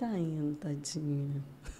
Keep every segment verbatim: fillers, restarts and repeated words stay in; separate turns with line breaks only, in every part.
Tá indo, tadinha.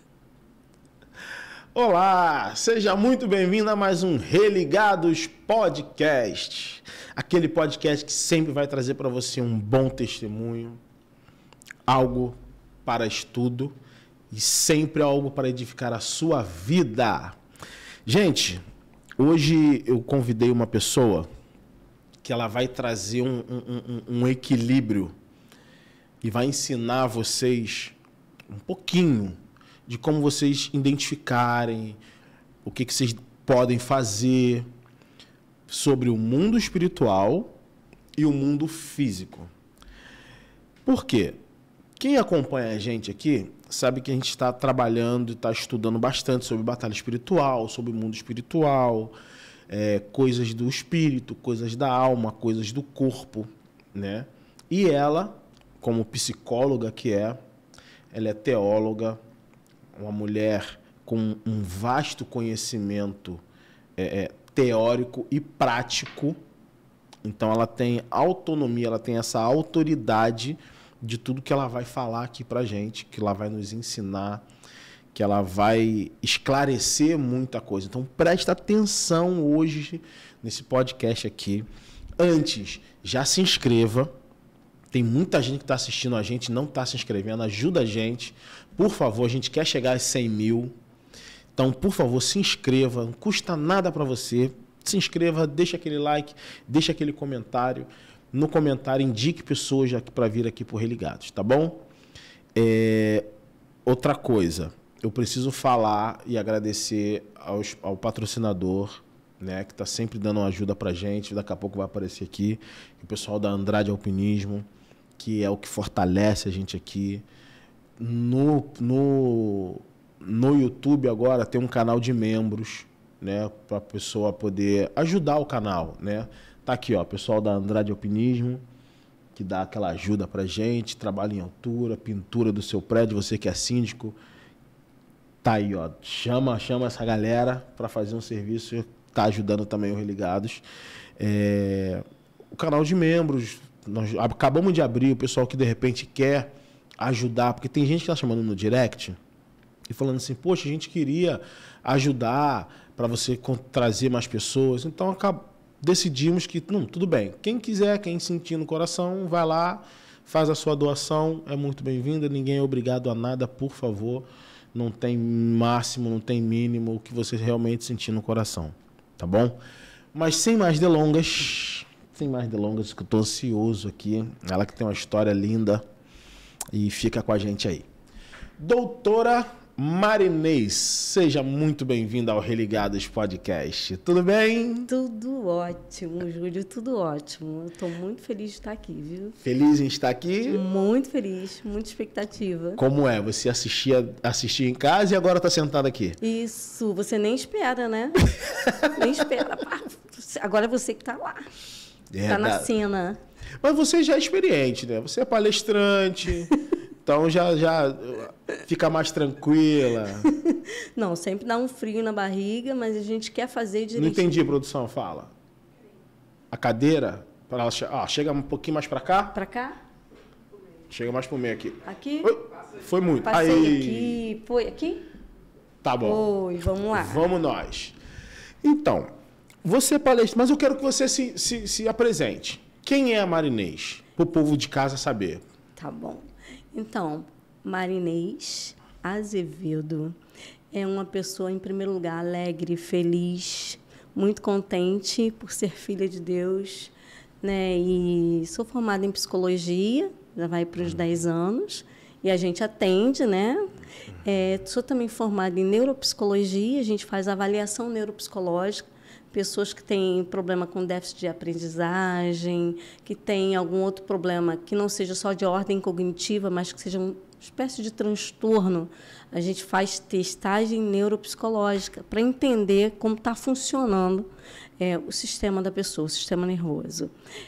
Olá, seja muito bem-vindo a mais um Religados Podcast. Aquele podcast que sempre vai trazer para você um bom testemunho, algo para estudo e sempre algo para edificar a sua vida. Gente, hoje eu convidei uma pessoa que ela vai trazer um, um, um, um equilíbrio e vai ensinar vocês um pouquinho de como vocês identificarem o que, que vocês podem fazer sobre o mundo espiritual e o mundo físico. Por quê? Quem acompanha a gente aqui sabe que a gente está trabalhando e está estudando bastante sobre batalha espiritual, sobre o mundo espiritual, é, coisas do espírito, coisas da alma, coisas do corpo, né? E ela, como psicóloga que é, ela é teóloga, uma mulher com um vasto conhecimento é, é, teórico e prático. Então ela tem autonomia, ela tem essa autoridade de tudo que ela vai falar aqui pra gente, que ela vai nos ensinar, que ela vai esclarecer muita coisa. Então presta atenção hoje nesse podcast aqui. Antes, já se inscreva. Tem muita gente que está assistindo a gente, não está se inscrevendo. Ajuda a gente. Por favor, a gente quer chegar a cem mil. Então, por favor, se inscreva. Não custa nada para você. Se inscreva, deixa aquele like, deixa aquele comentário. No comentário, indique pessoas para vir aqui por Religados, tá bom? É... Outra coisa, eu preciso falar e agradecer aos, ao patrocinador, né, que está sempre dando uma ajuda para a gente. Daqui a pouco vai aparecer aqui. O pessoal da Andrade Alpinismo, que é o que fortalece a gente aqui. No, no, no YouTube agora tem um canal de membros, né, para a pessoa poder ajudar o canal, né? Tá aqui, ó, pessoal da Andrade Alpinismo, que dá aquela ajuda pra gente, trabalho em altura, pintura do seu prédio, você que é síndico, tá aí, ó, chama, chama essa galera para fazer um serviço, tá ajudando também o Religados. É, o canal de membros, nós acabamos de abrir, o pessoal que de repente quer ajudar, porque tem gente que está chamando no direct e falando assim, poxa, a gente queria ajudar para você trazer mais pessoas. Então acab... decidimos que, não, tudo bem, quem quiser, quem sentir no coração, vai lá, faz a sua doação, é muito bem-vinda, ninguém é obrigado a nada, por favor, não tem máximo, não tem mínimo, o que você realmente sentir no coração, tá bom? Mas sem mais delongas, sem mais delongas, que eu estou ansioso aqui, ela que tem uma história linda, e fica com a gente aí. Doutora Marinês, seja muito bem-vinda ao Religados Podcast. Tudo bem?
Tudo ótimo, Júlio, tudo ótimo. Estou muito feliz de estar aqui, viu?
Feliz em estar aqui?
Muito feliz, muita expectativa.
Como é? Você assistia, assistia em casa e agora está sentada aqui?
Isso, você nem espera, né? Nem espera. Agora é você que está lá. Está é, na cena.
Mas você já é experiente, né? Você é palestrante, então já, já fica mais tranquila.
Não, sempre dá um frio na barriga, mas a gente quer fazer direitinho.
Não entendi, produção, fala. A cadeira, para ela ah, chega um pouquinho mais para cá?
Para cá?
Chega mais pro meio aqui.
Aqui?
Oi? Foi muito.
Passei
aí.
Aqui. Foi aqui?
Tá bom.
Oi, vamos lá.
Vamos nós. Então, você é palestrante, mas eu quero que você se, se, se apresente. Quem é a Marinês? Para o povo de casa saber.
Tá bom. Então, Marinês Azevedo é uma pessoa, em primeiro lugar, alegre, feliz, muito contente por ser filha de Deus, né? E sou formada em psicologia, já vai para os dez anos, e a gente atende, né? É, sou também formada em neuropsicologia, a gente faz avaliação neuropsicológica, pessoas que têm problema com déficit de aprendizagem, que têm algum outro problema que não seja só de ordem cognitiva, mas que seja uma espécie de transtorno. A gente faz testagem neuropsicológica para entender como está funcionando é, o sistema da pessoa, o sistema nervoso.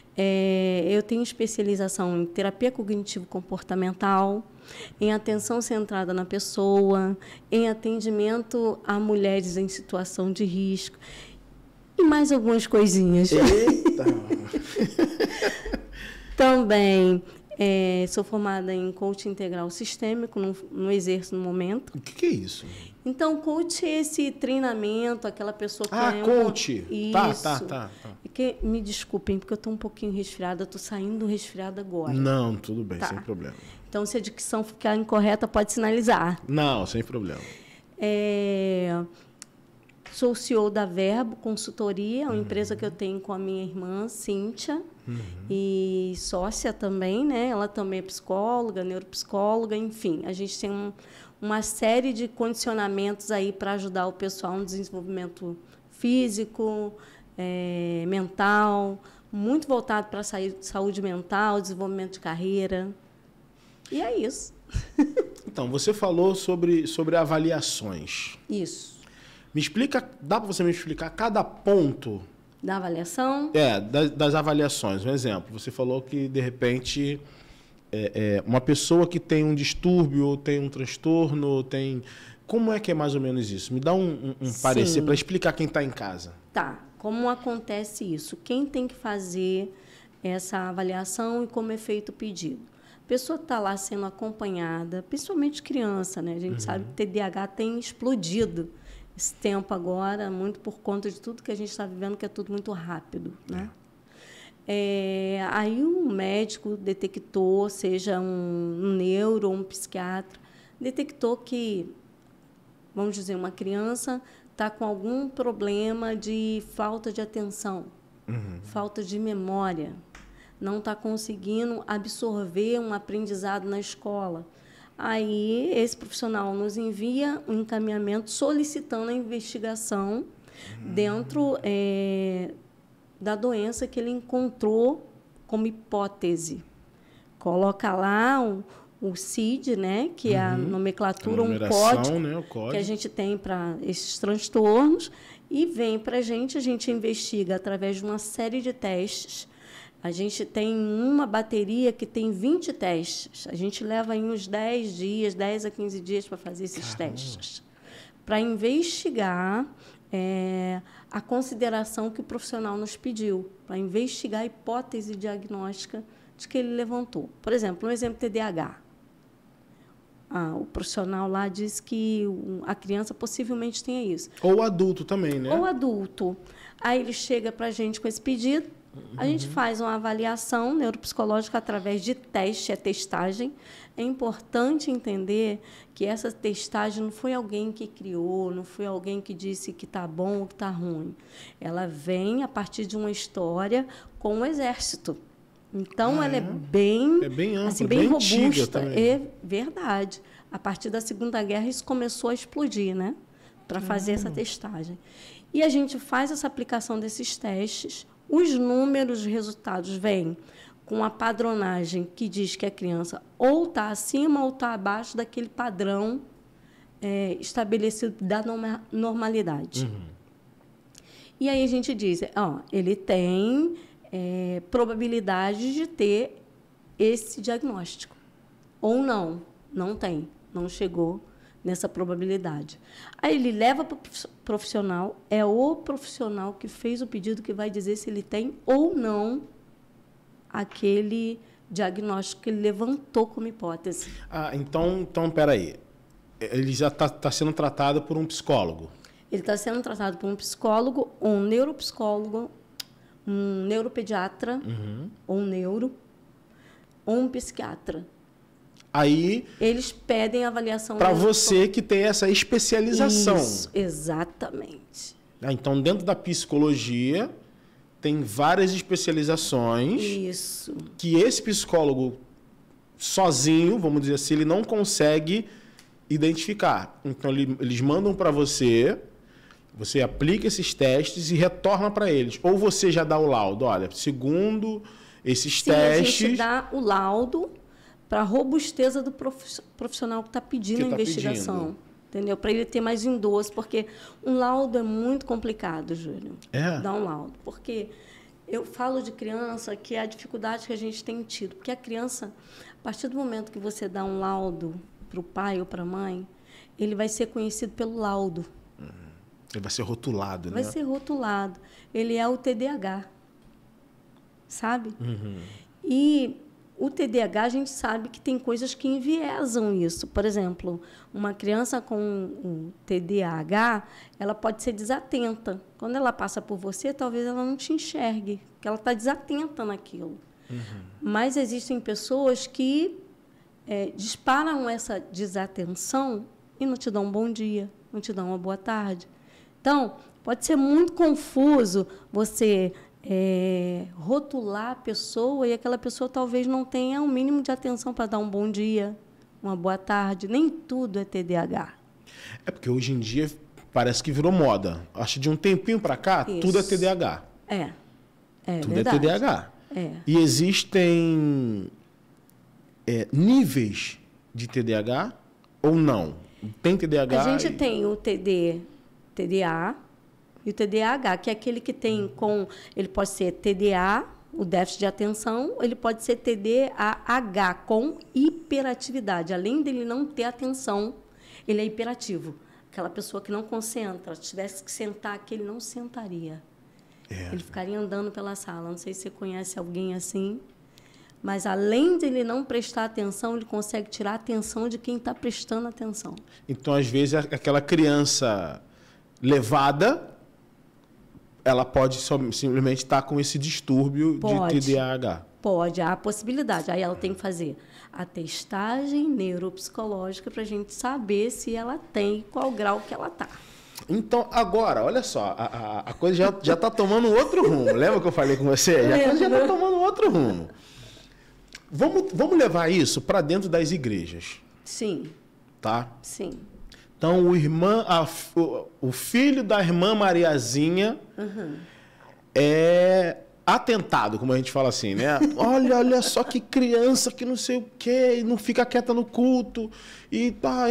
É, eu tenho especialização em terapia cognitivo-comportamental, em atenção centrada na pessoa, em atendimento a mulheres em situação de risco. E mais algumas coisinhas.
Eita!
Também É, sou formada em coaching integral sistêmico, não, não exerço no momento.
O que, que é isso?
Então, coach é esse treinamento, aquela pessoa que
ah,
é
coach.
Um...
Tá,
Isso.
tá, tá, tá.
Que, me desculpem, porque eu estou um pouquinho resfriada, estou saindo do resfriado agora.
Não, tudo bem,
tá.
sem problema.
Então, se a dicção ficar incorreta, pode sinalizar.
Não, sem problema.
É... Sou C E O da Verbo Consultoria, uma
uhum.
empresa que eu tenho com a minha irmã, Cíntia,
uhum.
e sócia também, né? Ela também é psicóloga, neuropsicóloga, enfim. A gente tem um, uma série de condicionamentos aí para ajudar o pessoal no desenvolvimento físico, é, mental, muito voltado para a saúde mental, desenvolvimento de carreira. E é isso.
Então, você falou sobre, sobre avaliações.
Isso.
Me explica, dá para você me explicar cada ponto?
Da avaliação?
É, das, das avaliações. Um exemplo, você falou que, de repente, é, é, uma pessoa que tem um distúrbio, tem um transtorno, tem... Como é que é mais ou menos isso? Me dá um, um, um parecer para explicar quem está em casa.
Tá. Como acontece isso? Quem tem que fazer essa avaliação e como é feito o pedido? A pessoa está lá sendo acompanhada, principalmente criança, né? A gente uhum. sabe que o T D A H tem explodido esse tempo agora, muito por conta de tudo que a gente está vivendo, que é tudo muito rápido, né? É, aí um médico detectou, seja um neuro ou um psiquiatra, detectou que, vamos dizer, uma criança está com algum problema de falta de atenção, uhum. falta de memória, não está conseguindo absorver um aprendizado na escola. Aí, esse profissional nos envia um encaminhamento solicitando a investigação uhum. dentro é, da doença que ele encontrou como hipótese. Coloca lá o, o C I D, né, que uhum. é a nomenclatura, a um código, né, o código que a gente tem para esses transtornos, e vem para a gente, a gente investiga através de uma série de testes. A gente tem uma bateria que tem vinte testes. A gente leva aí uns dez dias, dez a quinze dias para fazer esses Caramba. testes. Para investigar é, a consideração que o profissional nos pediu, para investigar a hipótese diagnóstica de que ele levantou. Por exemplo, um exemplo T D A H. Ah, o profissional lá diz que a criança possivelmente tenha isso.
Ou adulto também, né?
Ou adulto. Aí ele chega para a gente com esse pedido. A gente faz uma avaliação neuropsicológica através de teste, é testagem. É importante entender que essa testagem não foi alguém que criou, não foi alguém que disse que está bom ou que está ruim. Ela vem a partir de uma história com o exército. Então, ah, ela é, é bem,
é bem ampla,
assim, bem,
bem
robusta. É verdade. A partir da Segunda Guerra, isso começou a explodir, né? Para fazer ah. essa testagem. E a gente faz essa aplicação desses testes. Os números, os resultados vêm com a padronagem que diz que a criança ou está acima ou está abaixo daquele padrão é, estabelecido da normalidade. Uhum. E aí a gente diz, ó, ele tem é, probabilidade de ter esse diagnóstico. Ou não, não tem, não chegou nessa probabilidade. Aí ele leva para o profissional, é o profissional que fez o pedido que vai dizer se ele tem ou não aquele diagnóstico que ele levantou como hipótese.
Ah, então, então peraí. Ele já está tá sendo tratado por um psicólogo?
Ele está sendo tratado por um psicólogo, um neuropsicólogo, um neuropediatra, uhum. ou um neuro, ou um psiquiatra.
Aí
eles pedem avaliação
para você que tem essa especialização.
Isso, exatamente.
Ah, então, dentro da psicologia, tem várias especializações.
Isso.
Que esse psicólogo sozinho, vamos dizer assim, ele não consegue identificar. Então, ele, eles mandam para você, você aplica esses testes e retorna para eles. Ou você já dá o laudo. Olha, segundo esses
Sim,
testes...
a gente dá o laudo para a robusteza do profissional que está pedindo que a tá investigação. Pedindo. Entendeu? Para ele ter mais endosso, porque um laudo é muito complicado, Júlio.
É.
Dar um laudo. Porque eu falo de criança que é a dificuldade que a gente tem tido. Porque a criança, a partir do momento que você dá um laudo para o pai ou para a mãe, ele vai ser conhecido pelo laudo.
Uhum. Ele vai ser rotulado,
vai
né?
Vai ser rotulado. Ele é o T D A H. Sabe?
Uhum.
E O T D A H, a gente sabe que tem coisas que enviesam isso. Por exemplo, uma criança com um T D A H, ela pode ser desatenta. Quando ela passa por você, talvez ela não te enxergue, porque ela está desatenta naquilo. Uhum. Mas existem pessoas que é, disparam essa desatenção e não te dão um bom dia, não te dão uma boa tarde. Então, pode ser muito confuso você é, rotular a pessoa e aquela pessoa talvez não tenha o mínimo de atenção para dar um bom dia, uma boa tarde. Nem tudo é T D A H.
É porque hoje em dia parece que virou moda. Acho que de um tempinho para cá, Isso. tudo é T D A H.
É, é
tudo
verdade.
é T D A H.
É.
E existem é, níveis de T D A H ou não? Tem T D A H?
A gente
e...
tem o T D, T D A e o T D A H, que é aquele que tem com... Ele pode ser T D A, o déficit de atenção, ele pode ser T D A H, com hiperatividade. Além dele não ter atenção, ele é hiperativo. Aquela pessoa que não concentra, se tivesse que sentar aqui, ele não sentaria. É. Ele ficaria andando pela sala. Não sei se você conhece alguém assim, mas além de ele não prestar atenção, ele consegue tirar a atenção de quem está prestando atenção.
Então, às vezes, aquela criança levada, ela pode só, simplesmente estar com esse distúrbio pode, de T D A H.
Pode, há a possibilidade. Aí ela tem que fazer a testagem neuropsicológica para a gente saber se ela tem, qual grau que ela está.
Então, agora, olha só, a, a, a coisa já já está tomando outro rumo. Lembra que eu falei com você? Já, a coisa já está tomando outro rumo. Vamos, vamos levar isso para dentro das igrejas.
Sim.
Tá?
Sim.
Então, o, irmã, a, o, o filho da irmã Mariazinha uhum. é atentado, como a gente fala assim, né? Olha, olha só que criança que não sei o quê, não fica quieta no culto. E tá...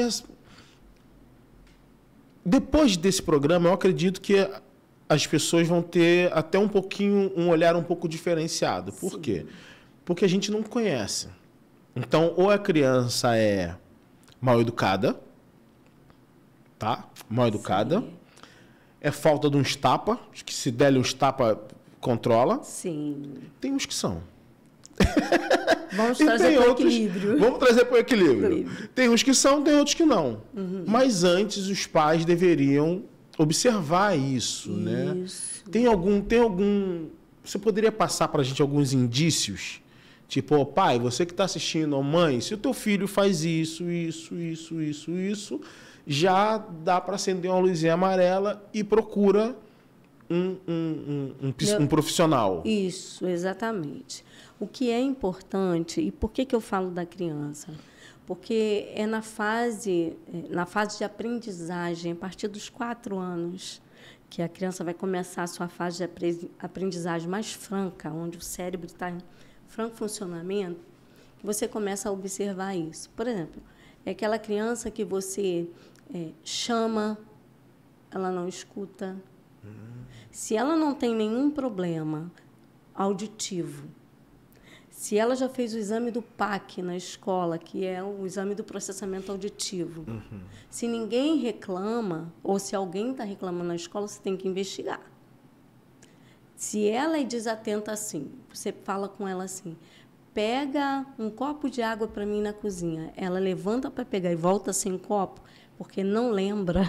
Depois desse programa, eu acredito que as pessoas vão ter até um pouquinho, um olhar um pouco diferenciado. Por Sim. quê? Porque a gente não conhece. Então, ou a criança é mal educada, tá? Mal educada. Sim. É falta de uns tapas, que se der uns tapas, controla.
Sim.
Tem uns que são.
Vamos trazer para o equilíbrio.
Vamos trazer para o equilíbrio. equilíbrio. Tem uns que são, tem outros que não. Uhum. Mas antes os pais deveriam observar isso, isso. né? Tem algum, tem algum... Você poderia passar para a gente alguns indícios? Tipo, oh, pai, você que está assistindo, oh, mãe, se o teu filho faz isso, isso, isso, isso, isso, já dá para acender uma luzinha amarela e procura um, um, um, um, um profissional.
Isso, exatamente. O que é importante, e por que, que eu falo da criança? Porque é na fase, na fase de aprendizagem, a partir dos quatro anos, que a criança vai começar a sua fase de aprendizagem mais franca, onde o cérebro está em franco funcionamento, que você começa a observar isso. Por exemplo, é aquela criança que você é, chama, ela não escuta. Uhum. Se ela não tem nenhum problema auditivo, se ela já fez o exame do P A C na escola, que é o exame do processamento auditivo, uhum. se ninguém reclama, ou se alguém está reclamando na escola, você tem que investigar. Se ela é desatenta assim, você fala com ela assim, pega um copo de água para mim na cozinha. Ela levanta para pegar e volta sem copo, porque não lembra.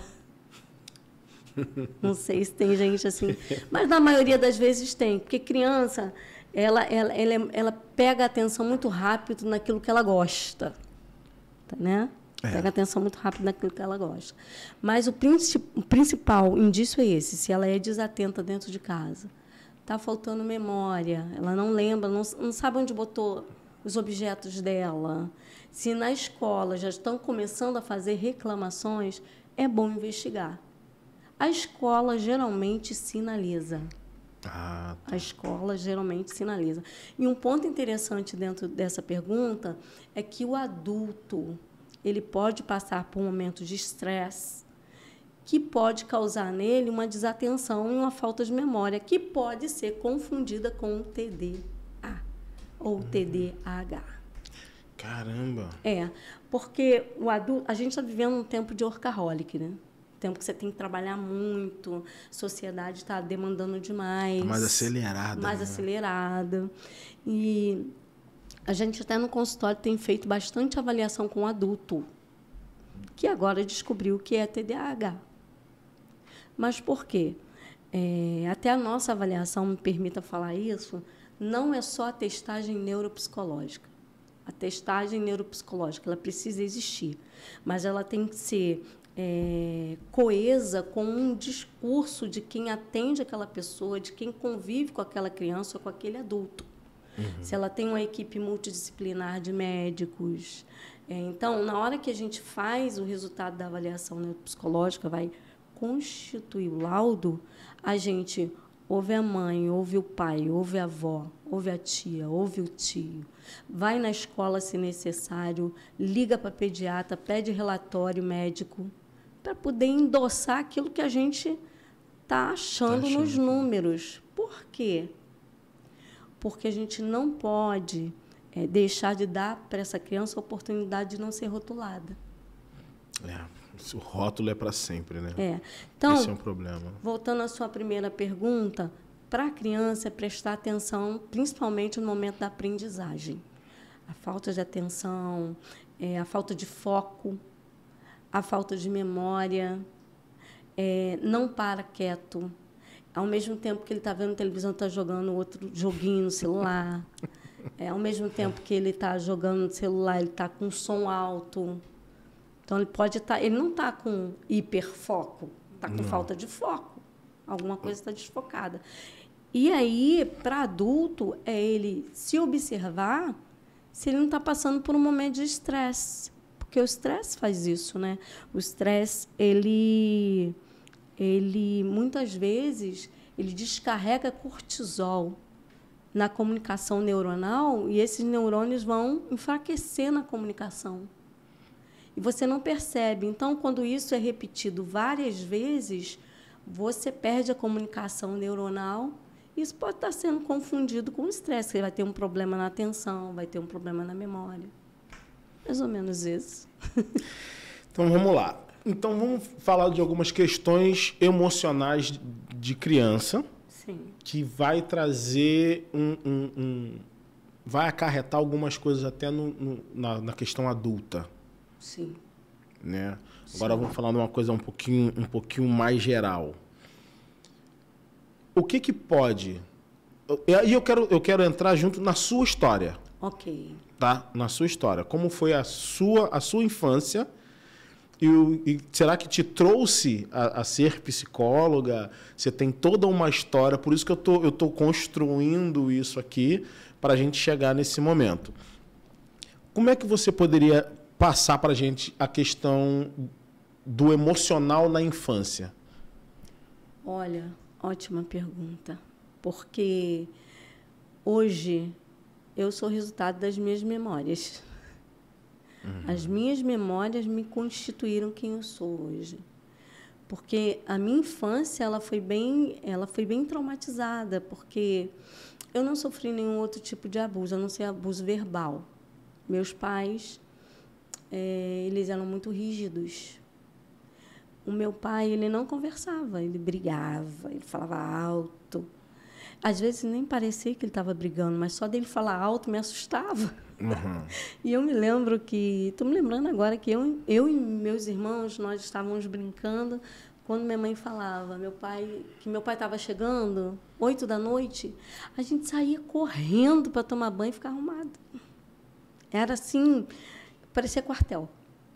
Não sei se tem gente assim, mas na maioria das vezes tem, porque criança... Ela, ela, ela, ela pega a atenção muito rápido naquilo que ela gosta. Tá, né? É. Pega a atenção muito rápido naquilo que ela gosta. Mas o, princip, o principal indício é esse, se ela é desatenta dentro de casa. Está faltando memória, ela não lembra, não, não sabe onde botou os objetos dela. Se na escola já estão começando a fazer reclamações, é bom investigar. A escola geralmente sinaliza. Ah, tá. A escola geralmente sinaliza. E um ponto interessante dentro dessa pergunta é que o adulto ele pode passar por um momento de estresse que pode causar nele uma desatenção e uma falta de memória, que pode ser confundida com o T D A ou T D A H.
Caramba!
É, porque o adulto, a gente está vivendo um tempo de workaholic, né? Tempo que você tem que trabalhar muito, a sociedade está demandando demais.
Tá mais acelerada.
Mais
né?
acelerada. E A gente até no consultório tem feito bastante avaliação com adulto, que agora descobriu que é T D A H. Mas por quê? É, até a nossa avaliação, me permita falar isso, não é só a testagem neuropsicológica. A testagem neuropsicológica, ela precisa existir, mas ela tem que ser é, coesa com um discurso de quem atende aquela pessoa, de quem convive com aquela criança ou com aquele adulto. Uhum. Se ela tem uma equipe multidisciplinar de médicos. É, então, na hora que a gente faz o resultado da avaliação neuropsicológica, vai constituir o laudo, a gente ouve a mãe, ouve o pai, ouve a avó, ouve a tia, ouve o tio, vai na escola se necessário, liga para a pediatra, pede relatório médico, para poder endossar aquilo que a gente está achando, tá achando nos números. Por quê? Porque a gente não pode é, deixar de dar para essa criança a oportunidade de não ser rotulada.
É, o rótulo é para sempre, né?
É. Então,
esse é um problema.
Voltando à sua primeira pergunta, para a criança é prestar atenção, principalmente no momento da aprendizagem. A falta de atenção, é, a falta de foco, a falta de memória, é, não para quieto. Ao mesmo tempo que ele está vendo televisão, está jogando outro joguinho no celular. É, ao mesmo tempo que ele está jogando no celular, ele está com som alto. Então, ele pode estar... Tá, ele não está com hiperfoco, está com não. falta de foco. Alguma coisa está desfocada. E aí, para adulto, é ele se observar se ele não está passando por um momento de estresse. Porque o estresse faz isso, né? O estresse, ele... ele muitas vezes ele descarrega cortisol na comunicação neuronal e esses neurônios vão enfraquecer na comunicação. E você não percebe. Então, quando isso é repetido várias vezes, você perde a comunicação neuronal. Isso pode estar sendo confundido com estresse. Você vai ter um problema na atenção, vai ter um problema na memória. Mais ou menos isso.
Então, vamos lá. Então, vamos falar de algumas questões emocionais de criança.
Sim. Que
vai trazer um, um, um... vai acarretar algumas coisas até no, no, na, na questão adulta.
Sim.
Né?
Sim.
Agora, vamos falar de uma coisa um pouquinho, um pouquinho mais geral. O que que pode... E eu, eu, quero, eu quero entrar junto na sua história.
Ok.
Tá? Na sua história. Como foi a sua, a sua infância... E, e será que te trouxe a, a ser psicóloga? Você tem toda uma história, por isso que eu tô, eu tô construindo isso aqui para a gente chegar nesse momento. Como é que você poderia passar para a gente a questão do emocional na infância?
Olha, ótima pergunta, porque hoje eu sou resultado das minhas memórias. As minhas memórias me constituíram quem eu sou hoje. Porque a minha infância ela foi bem, ela foi bem traumatizada, porque eu não sofri nenhum outro tipo de abuso, a não ser abuso verbal. Meus pais, é, eles eram muito rígidos. O meu pai, ele não conversava, ele brigava, ele falava alto. Às vezes nem parecia que ele estava brigando, mas só dele falar alto me assustava. Uhum. E eu me lembro que... Estou me lembrando agora que eu, eu e meus irmãos, nós estávamos brincando quando minha mãe falava meu pai, que meu pai estava chegando, oito da noite, a gente saía correndo para tomar banho e ficar arrumado. Era assim, parecia quartel.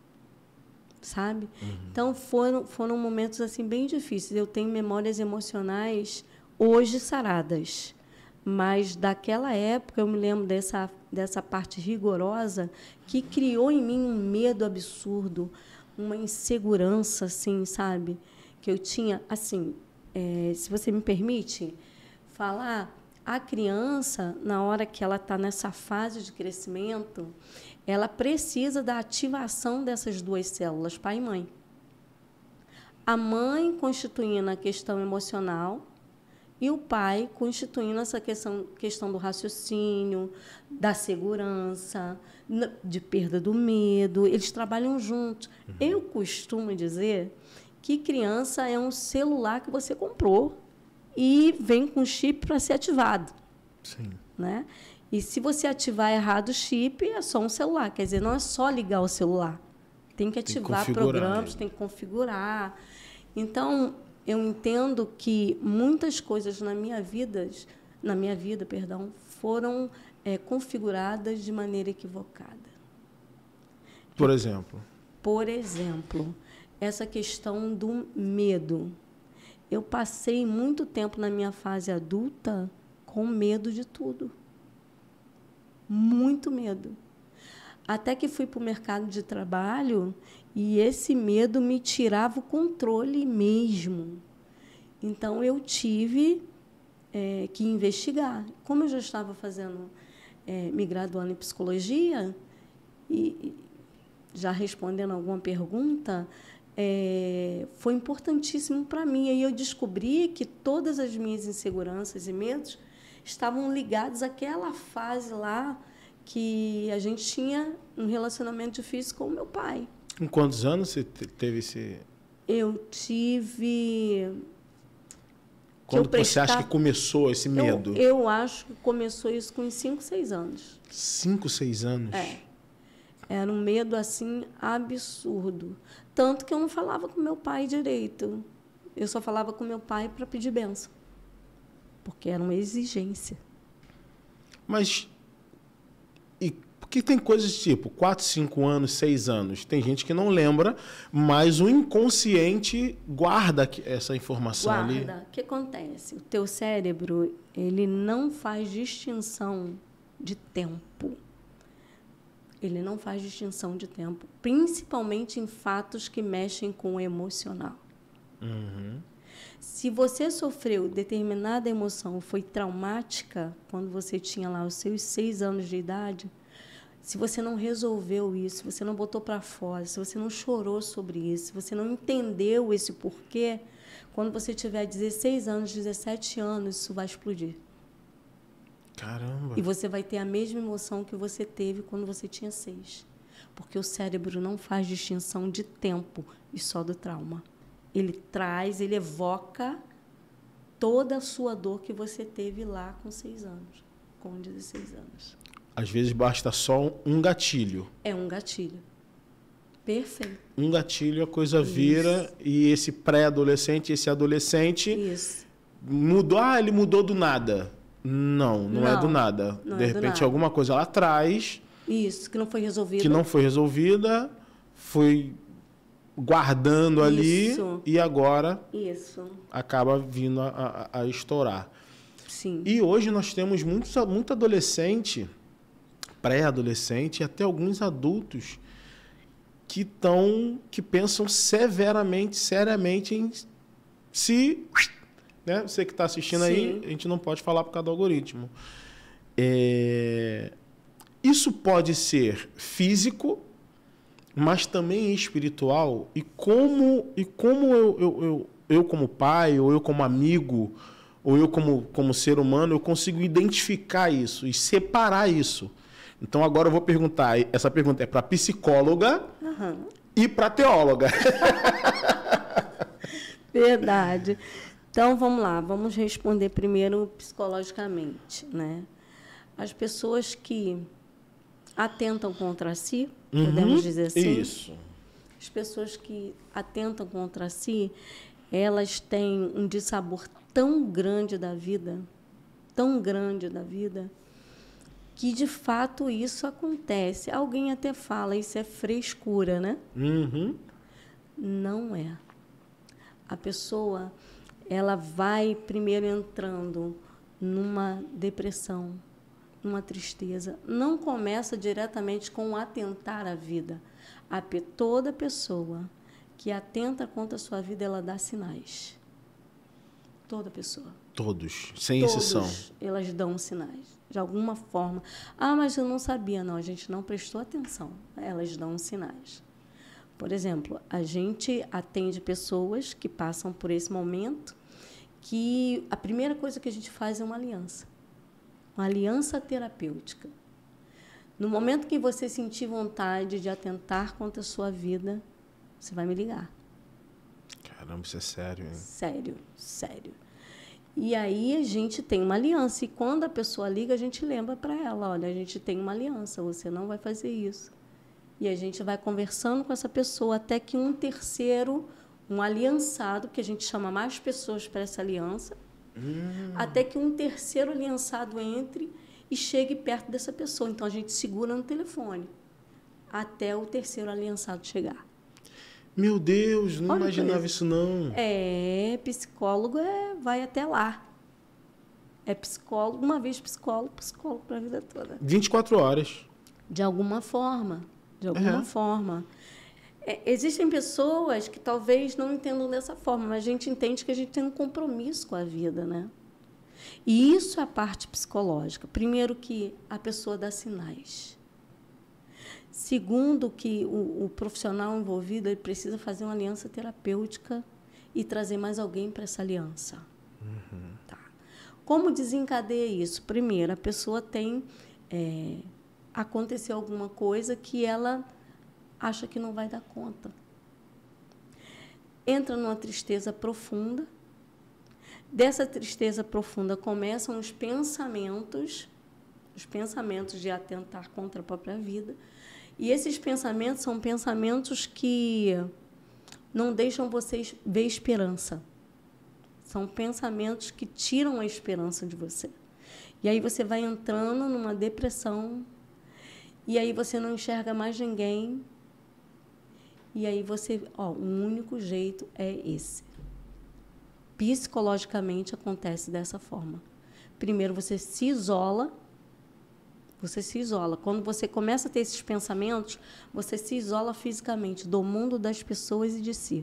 Sabe? Uhum. Então, foram, foram momentos assim, bem difíceis. Eu tenho memórias emocionais hoje saradas. Mas, daquela época, eu me lembro dessa, dessa parte rigorosa que criou em mim um medo absurdo, uma insegurança, assim, sabe? Que eu tinha, assim, é, se você me permite falar, a criança, na hora que ela está nessa fase de crescimento, ela precisa da ativação dessas duas células, pai e mãe. A mãe constituindo a questão emocional, e o pai constituindo essa questão, questão do raciocínio, da segurança, de perda do medo. Eles trabalham juntos. Uhum. Eu costumo dizer que criança é um celular que você comprou e vem com chip para ser ativado.
Sim.
Né? E se você ativar errado o chip, é só um celular. Quer dizer, não é só ligar o celular. Tem que ativar
tem que
programas, tem que configurar. Então, eu entendo que muitas coisas na minha vida, na minha vida, perdão, foram é, configuradas de maneira equivocada.
Por exemplo?
Por exemplo, essa questão do medo. Eu passei muito tempo na minha fase adulta com medo de tudo. Muito medo. Até que fui para o mercado de trabalho e esse medo me tirava o controle mesmo. Então, eu tive é, que investigar. Como eu já estava fazendo, é, me graduando em psicologia, e já respondendo alguma pergunta, é, foi importantíssimo para mim. Aí eu descobri que todas as minhas inseguranças e medos estavam ligados àquela fase lá que a gente tinha um relacionamento difícil com o meu pai.
Com quantos anos você teve esse...
Eu tive...
Quando
eu prestar...
você acha que começou esse medo?
Eu, eu acho que começou isso com cinco, seis anos.
Cinco, seis anos?
É. Era um medo, assim, absurdo. Tanto que eu não falava com meu pai direito. Eu só falava com meu pai para pedir bênção. Porque era uma exigência.
Mas... E porque tem coisas tipo quatro, cinco anos, seis anos. Tem gente que não lembra, mas o inconsciente guarda essa informação
guarda.
ali.
Guarda. O que acontece? O teu cérebro, ele não faz distinção de tempo. Ele não faz distinção de tempo, principalmente em fatos que mexem com o emocional.
Uhum.
Se você sofreu determinada emoção, foi traumática, quando você tinha lá os seus seis anos de idade, se você não resolveu isso, se você não botou para fora, se você não chorou sobre isso, se você não entendeu esse porquê, quando você tiver dezesseis anos, dezessete anos, isso vai explodir.
Caramba!
E você vai ter a mesma emoção que você teve quando você tinha seis. Porque o cérebro não faz distinção de tempo e só do trauma. Ele traz, ele evoca toda a sua dor que você teve lá com seis anos, com dezesseis anos.
Às vezes basta só um gatilho.
É um gatilho. Perfeito.
Um gatilho, a coisa vira. Isso. E esse pré-adolescente, esse adolescente...
Isso.
Mudou. Ah, ele mudou do nada. Não, não, não é do nada. De
é
repente, alguma coisa lá atrás...
Isso, que não foi resolvida.
Que não foi resolvida, foi guardando ali
Isso.
e agora
Isso.
acaba vindo a, a, a estourar.
Sim.
E hoje nós temos muito, muito adolescente, pré-adolescente e até alguns adultos que estão, que pensam severamente, seriamente em se... Né? Você que está assistindo Sim. aí, a gente não pode falar por causa do algoritmo. É... Isso pode ser físico, mas também espiritual. E como, e como eu, eu, eu, eu, como pai, ou eu como amigo, ou eu como, como ser humano, eu consigo identificar isso e separar isso. Então, agora eu vou perguntar. Essa pergunta é para psicóloga uhum. e para teóloga.
Verdade. Então, vamos lá. Vamos responder primeiro psicologicamente, né? As pessoas que atentam contra si, uhum, podemos dizer assim.
Isso.
As pessoas que atentam contra si, elas têm um dissabor tão grande da vida, tão grande da vida, que, de fato, isso acontece. Alguém até fala, isso é frescura, né?
Uhum.
Não é. A pessoa, ela vai primeiro entrando numa depressão, uma tristeza, não começa diretamente com o atentar à vida. A pe toda pessoa que atenta contra a sua vida, ela dá sinais. Toda pessoa.
Todos, sem
Todos,
exceção.
Elas dão sinais, de alguma forma. Ah, mas eu não sabia. Não, a gente não prestou atenção. Elas dão sinais. Por exemplo, a gente atende pessoas que passam por esse momento que a primeira coisa que a gente faz é uma aliança. Uma aliança terapêutica. No momento que você sentir vontade de atentar contra a sua vida, você vai me ligar.
Caramba, isso é sério, hein?
Sério, sério. E aí a gente tem uma aliança. E quando a pessoa liga, a gente lembra para ela, olha, a gente tem uma aliança, você não vai fazer isso. E a gente vai conversando com essa pessoa até que um terceiro, um aliançado, que a gente chama mais pessoas para essa aliança, hum. até que um terceiro aliançado entre e chegue perto dessa pessoa. Então, a gente segura no telefone até o terceiro aliançado chegar.
Meu Deus, não
Olha
imaginava isso, não.
É, psicólogo é, vai até lá. É psicólogo, uma vez psicólogo, psicólogo para a vida toda.
vinte e quatro horas.
De alguma forma. De alguma uhum. forma. É, existem pessoas que talvez não entendam dessa forma, mas a gente entende que a gente tem um compromisso com a vida, né? E isso é a parte psicológica. Primeiro, que a pessoa dá sinais. Segundo, que o, o profissional envolvido ele precisa fazer uma aliança terapêutica e trazer mais alguém para essa aliança. Uhum. Tá. Como desencadeia isso? Primeiro, a pessoa tem... É, aconteceu alguma coisa que ela acha que não vai dar conta. Entra numa tristeza profunda. Dessa tristeza profunda começam os pensamentos, os pensamentos de atentar contra a própria vida. E esses pensamentos são pensamentos que não deixam vocês ver esperança. São pensamentos que tiram a esperança de você. E aí você vai entrando numa depressão. E aí você não enxerga mais ninguém. E aí você... Ó, o único jeito é esse. Psicologicamente acontece dessa forma. Primeiro você se isola. Você se isola. Quando você começa a ter esses pensamentos, você se isola fisicamente do mundo, das pessoas e de si.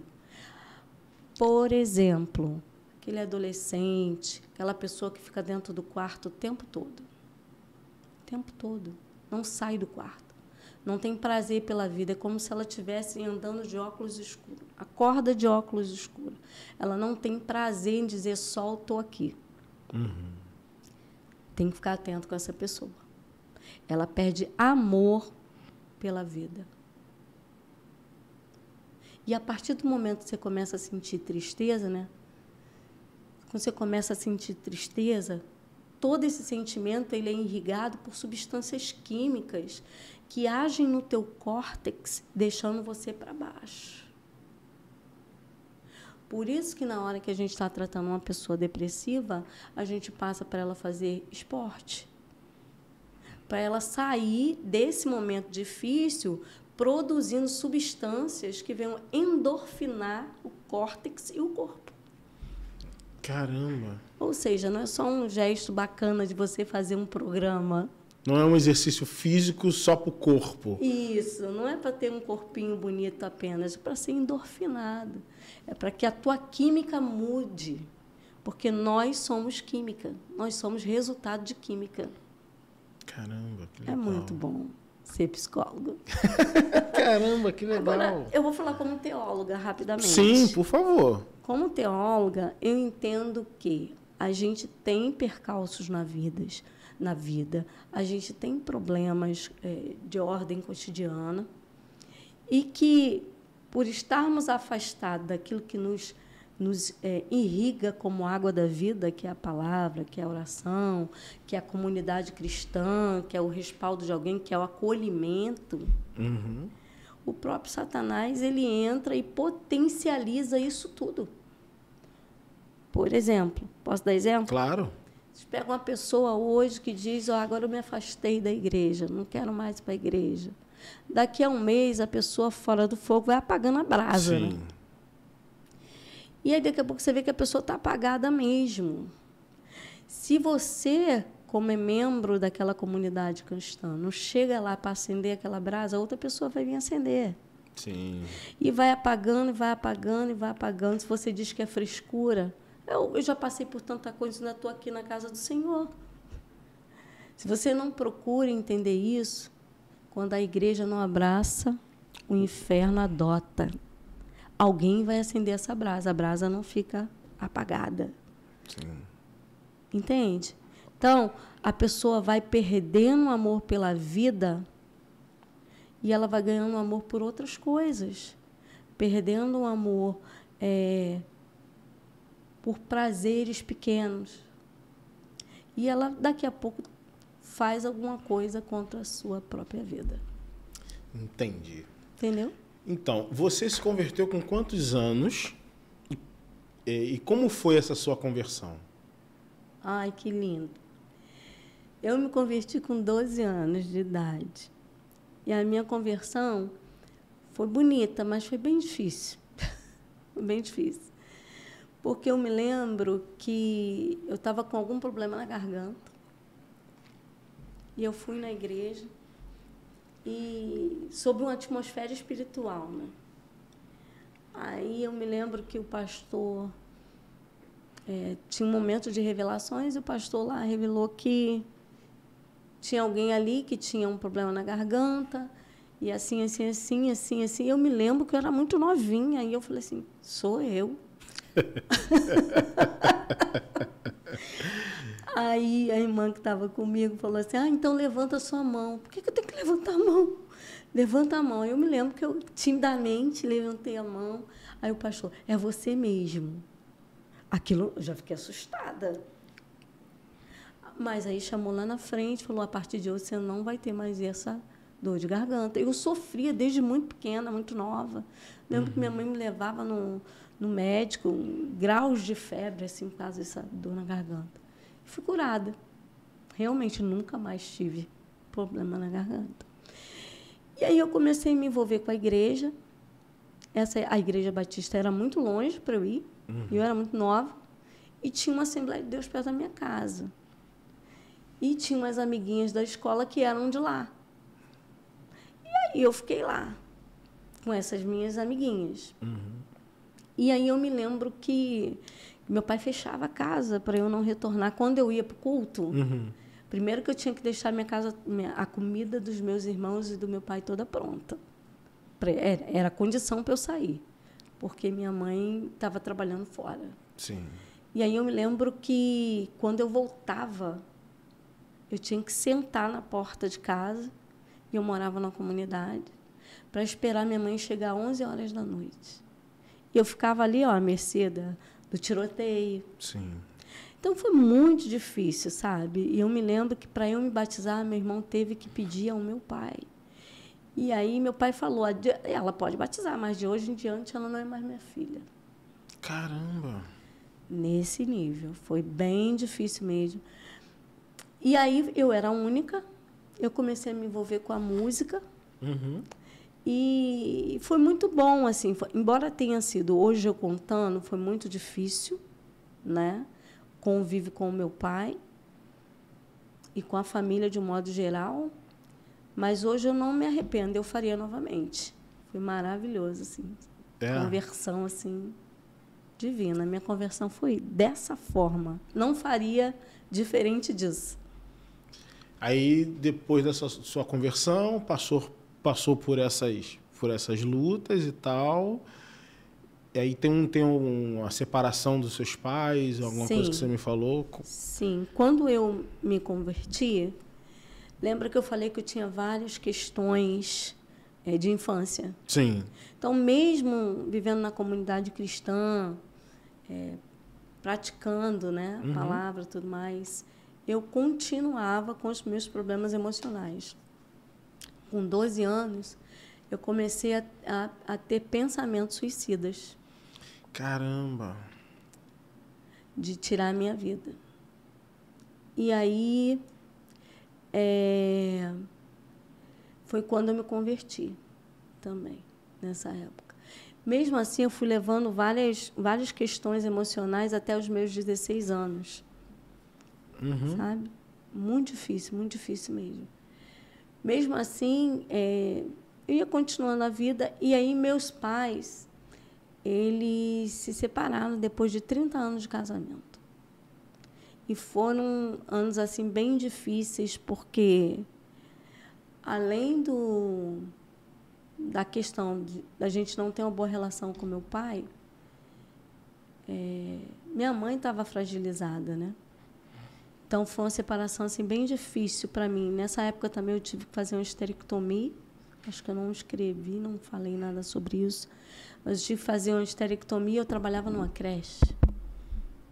Por exemplo, aquele adolescente, aquela pessoa que fica dentro do quarto o tempo todo. O tempo todo. Não sai do quarto. Não tem prazer pela vida. É como se ela estivesse andando de óculos escuros. Acorda de óculos escuros. Ela não tem prazer em dizer só estou aqui. Uhum. Tem que ficar atento com essa pessoa. Ela perde amor pela vida. E a partir do momento que você começa a sentir tristeza, né? Quando você começa a sentir tristeza, todo esse sentimento ele é irrigado por substâncias químicas que agem no teu córtex, deixando você para baixo. Por isso que na hora que a gente está tratando uma pessoa depressiva, a gente passa para ela fazer esporte. Para ela sair desse momento difícil, produzindo substâncias que venham endorfinar o córtex e o corpo.
Caramba!
Ou seja, não é só um gesto bacana de você fazer um programa.
Não é um exercício físico só para o corpo.
Isso, não é para ter um corpinho bonito apenas, é para ser endorfinado. É para que a tua química mude. Porque nós somos química, nós somos resultado de química.
Caramba, que legal.
É muito bom ser psicólogo.
Caramba, que legal.
Agora, eu vou falar como teóloga rapidamente.
Sim, por favor.
Como teóloga, eu entendo que a gente tem percalços na vida, na vida. A gente tem problemas é, de ordem cotidiana e que, por estarmos afastados daquilo que nos nos é, irriga como água da vida, que é a palavra, que é a oração, que é a comunidade cristã, que é o respaldo de alguém, que é o acolhimento. Uhum. O próprio Satanás ele entra e potencializa isso tudo. Por exemplo, posso dar exemplo?
Claro.
Você pega uma pessoa hoje que diz, oh, agora eu me afastei da igreja, não quero mais ir para a igreja. Daqui a um mês, a pessoa fora do fogo vai apagando a brasa.
Sim.
Né? E aí, daqui a pouco, você vê que a pessoa está apagada mesmo. Se você, como é membro daquela comunidade cristã, não chega lá para acender aquela brasa, outra pessoa vai vir acender.
Sim.
E vai apagando, e vai apagando, e vai apagando. Se você diz que é frescura, eu, eu já passei por tanta coisa, ainda estou aqui na casa do Senhor. Se você não procura entender isso, quando a igreja não abraça, o inferno adota. Alguém vai acender essa brasa. A brasa não fica apagada.
Sim.
Entende? Então, a pessoa vai perdendo o amor pela vida e ela vai ganhando amor por outras coisas. Perdendo o amor é, por prazeres pequenos. E ela, daqui a pouco, faz alguma coisa contra a sua própria vida.
Entendi.
Entendeu?
Então, você se converteu com quantos anos? E, e como foi essa sua conversão?
Ai, que lindo. Eu me converti com doze anos de idade. E a minha conversão foi bonita, mas foi bem difícil. Foi bem difícil. Porque eu me lembro que eu estava com algum problema na garganta. E eu fui na igreja e sob uma atmosfera espiritual, né? Aí eu me lembro que o pastor é, tinha um momento de revelações e o pastor lá revelou que tinha alguém ali que tinha um problema na garganta e assim, assim, assim, assim, assim. Eu me lembro que eu era muito novinha e eu falei assim, sou eu. Aí a irmã que estava comigo falou assim, ah, então levanta a sua mão. Por que, que eu tenho que levantar a mão? Levanta a mão. Eu me lembro que eu timidamente levantei a mão. Aí o pastor, é você mesmo. Aquilo, eu já fiquei assustada. Mas aí chamou lá na frente, falou, a partir de hoje você não vai ter mais essa dor de garganta. Eu sofria desde muito pequena, muito nova. Lembro uhum. que minha mãe me levava no, no médico, graus de febre, assim, por causa dessa dor na garganta. Fui curada. Realmente, nunca mais tive problema na garganta. E aí eu comecei a me envolver com a igreja. Essa, a Igreja Batista era muito longe para eu ir. Uhum. Eu era muito nova. E tinha uma Assembleia de Deus perto da minha casa. E tinha umas amiguinhas da escola que eram de lá. E aí eu fiquei lá, com essas minhas amiguinhas. Uhum. E aí eu me lembro que meu pai fechava a casa para eu não retornar. Quando eu ia para o culto, uhum. primeiro que eu tinha que deixar minha casa, a comida dos meus irmãos e do meu pai toda pronta. Era a condição para eu sair, porque minha mãe estava trabalhando fora.
Sim.
E aí eu me lembro que, quando eu voltava, eu tinha que sentar na porta de casa, e eu morava numa comunidade, para esperar minha mãe chegar às onze horas da noite. E eu ficava ali, ó, à mercê da, do tiroteio.
Sim.
Então, foi muito difícil, sabe? E eu me lembro que, para eu me batizar, meu irmão teve que pedir ao meu pai. E aí, meu pai falou, ela pode batizar, mas de hoje em diante ela não é mais minha filha.
Caramba!
Nesse nível. Foi bem difícil mesmo. E aí, eu era a única. Eu comecei a me envolver com a música. Uhum. E foi muito bom, assim. Foi, embora tenha sido, hoje eu contando, foi muito difícil, né? Convive com o meu pai e com a família de um modo geral. Mas hoje eu não me arrependo, eu faria novamente. Foi maravilhoso, assim. É. Conversão, assim, divina. Minha conversão foi dessa forma. Não faria diferente disso.
Aí, depois dessa sua conversão, passou, passou por, essas, por essas lutas e tal. E aí tem, um, tem uma separação dos seus pais, alguma Sim. coisa que você me falou?
Sim. Quando eu me converti, lembra que eu falei que eu tinha várias questões é, de infância?
Sim.
Então, mesmo vivendo na comunidade cristã, é, praticando, né, a uhum. palavra e tudo mais, eu continuava com os meus problemas emocionais. Com doze anos, eu comecei a, a, a ter pensamentos suicidas.
Caramba!
De tirar a minha vida. E aí... É, foi quando eu me converti também, nessa época. Mesmo assim, eu fui levando várias, várias questões emocionais até os meus dezesseis anos. Uhum. Sabe? Muito difícil, muito difícil mesmo. Mesmo assim, é, eu ia continuando a vida, e aí meus pais, eles se separaram depois de trinta anos de casamento. E foram anos assim bem difíceis, porque, além do, da questão de, da gente não ter uma boa relação com meu pai, é, minha mãe estava fragilizada, né? Então, foi uma separação assim, bem difícil para mim. Nessa época também eu tive que fazer uma esterectomia. Acho que eu não escrevi, não falei nada sobre isso. Mas eu tive que fazer uma esterectomia, eu trabalhava numa creche.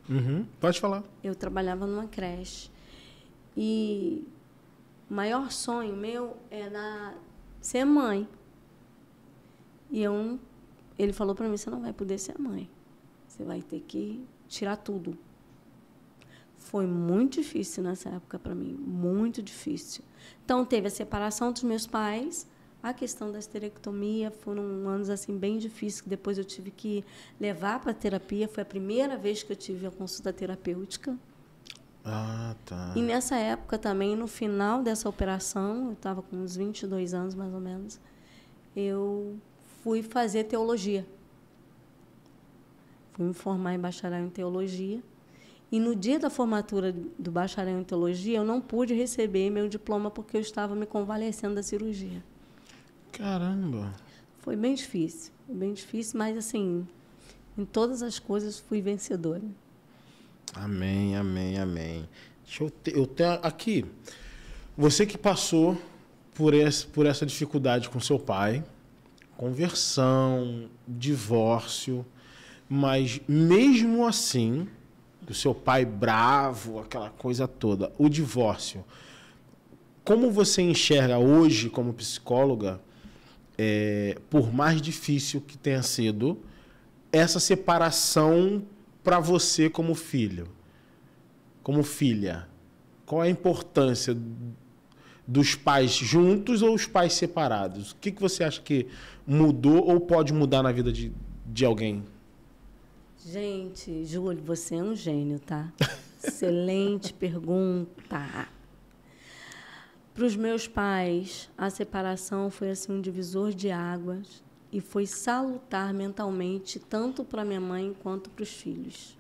Uhum. Pode falar.
Eu trabalhava numa creche. E o maior sonho meu era ser mãe. E eu, ele falou para mim, você não vai poder ser mãe. Você vai ter que tirar tudo. Foi muito difícil nessa época para mim, muito difícil. Então, teve a separação dos meus pais, a questão da esterectomia, foram anos assim bem difíceis, que depois eu tive que levar para a terapia. Foi a primeira vez que eu tive a consulta terapêutica.
Ah, tá.
E nessa época também, no final dessa operação, eu estava com uns vinte e dois anos, mais ou menos, eu fui fazer teologia. Fui me formar em bacharel em teologia. E no dia da formatura do bacharel em teologia, eu não pude receber meu diploma porque eu estava me convalescendo da cirurgia.
Caramba!
Foi bem difícil, foi bem difícil, mas, assim, em todas as coisas fui vencedora.
Amém, amém, amém. Deixa eu ter, eu tenho aqui, você que passou por essa, por essa dificuldade com seu pai, conversão, divórcio, mas mesmo assim, do seu pai bravo, aquela coisa toda, o divórcio, como você enxerga hoje como psicóloga, é, por mais difícil que tenha sido, essa separação para você como filho, como filha? Qual é a importância dos pais juntos ou os pais separados? O que, que você acha que mudou ou pode mudar na vida de, de alguém?
Gente, Júlio, você é um gênio, tá? Excelente pergunta. Para os meus pais, a separação foi assim um divisor de águas e foi salutar mentalmente tanto para minha mãe quanto para os filhos.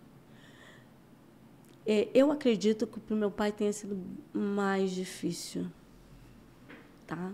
É, eu acredito que para o meu pai tenha sido mais difícil, tá?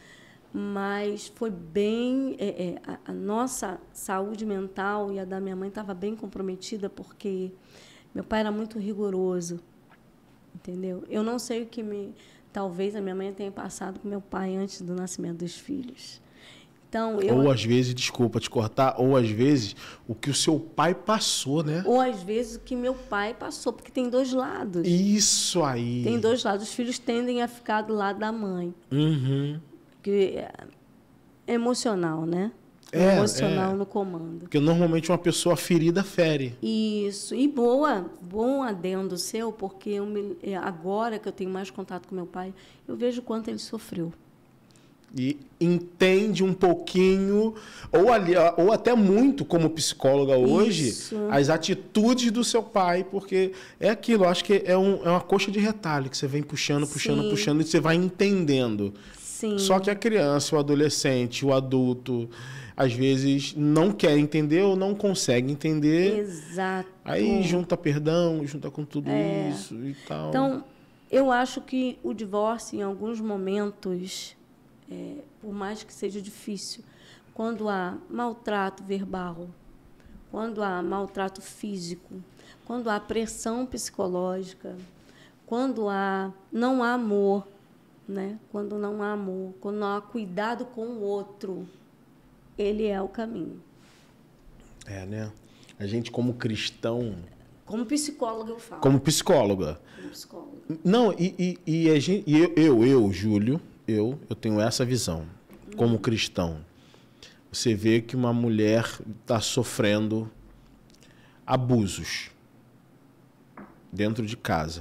Mas foi bem... É, é, a, a nossa saúde mental e a da minha mãe estava bem comprometida porque meu pai era muito rigoroso, entendeu? Eu não sei o que me... Talvez a minha mãe tenha passado com meu pai antes do nascimento dos filhos. Então, eu...
Ou às vezes, desculpa te cortar, ou às vezes o que o seu pai passou, né?
Ou às vezes o que meu pai passou, porque tem dois lados.
Isso aí.
Tem dois lados. Os filhos tendem a ficar do lado da mãe.
Uhum.
Que é emocional, né?
É,
emocional
é.
no comando.
Porque normalmente uma pessoa ferida fere.
Isso. E boa, bom adendo seu, porque eu me, agora que eu tenho mais contato com meu pai, eu vejo o quanto ele sofreu.
E entende um pouquinho, ou, ali, ou até muito como psicóloga hoje,
Isso.
as atitudes do seu pai, porque é aquilo, eu acho que é, um, é uma coxa de retalho, que você vem puxando, puxando,
Sim.
puxando, e você vai entendendo.
Sim.
Só que a criança, o adolescente, o adulto, às vezes não quer entender ou não consegue entender.
Exato.
Aí junta perdão, junta com tudo
É.
isso e tal.
Então, eu acho que o divórcio, em alguns momentos, é, por mais que seja difícil, quando há maltrato verbal, quando há maltrato físico, quando há pressão psicológica, quando há, não há amor, né? Quando não há amor, quando não há cuidado com o outro, ele é o caminho.
É, né? A gente, como cristão...
Como psicóloga, eu falo.
Como psicóloga.
Como psicóloga.
Não, e, e, e, a gente, e eu, eu, eu, Júlio, eu, eu tenho essa visão. Como cristão. Você vê que uma mulher está sofrendo abusos dentro de casa.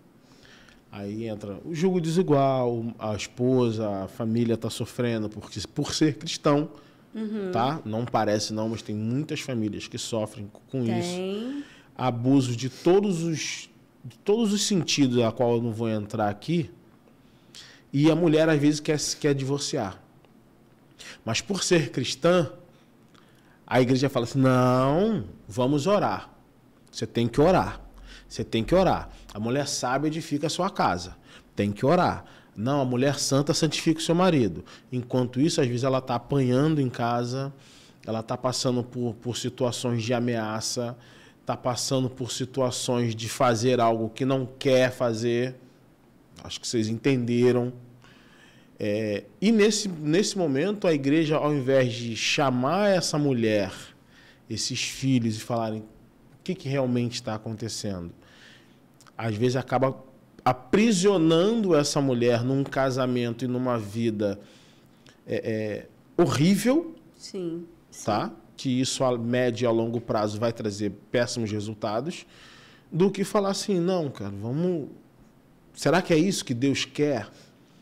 Aí entra o julgo desigual, a esposa, a família está sofrendo porque, por ser cristão, uhum. Tá? Não parece não, mas tem muitas famílias que sofrem com
tem.
isso. Abuso de todos os, de todos os sentidos, a qual eu não vou entrar aqui. E a mulher, às vezes, quer, quer divorciar. Mas por ser cristã, a igreja fala assim, não, vamos orar. Você tem que orar. Você tem que orar. A mulher sábia edifica a sua casa. Tem que orar. Não, a mulher santa santifica o seu marido. Enquanto isso, às vezes, ela está apanhando em casa, ela está passando por, por situações de ameaça, está passando por situações de fazer algo que não quer fazer. Acho que vocês entenderam. É, e nesse, nesse momento, a igreja, ao invés de chamar essa mulher, esses filhos, e falarem, O que, que realmente está acontecendo? Às vezes acaba aprisionando essa mulher num casamento e numa vida é, é, horrível.
Sim, sim.
Tá? Que isso a médio e a longo prazo vai trazer péssimos resultados, do que falar assim, não, cara, vamos... Será que é isso que Deus quer?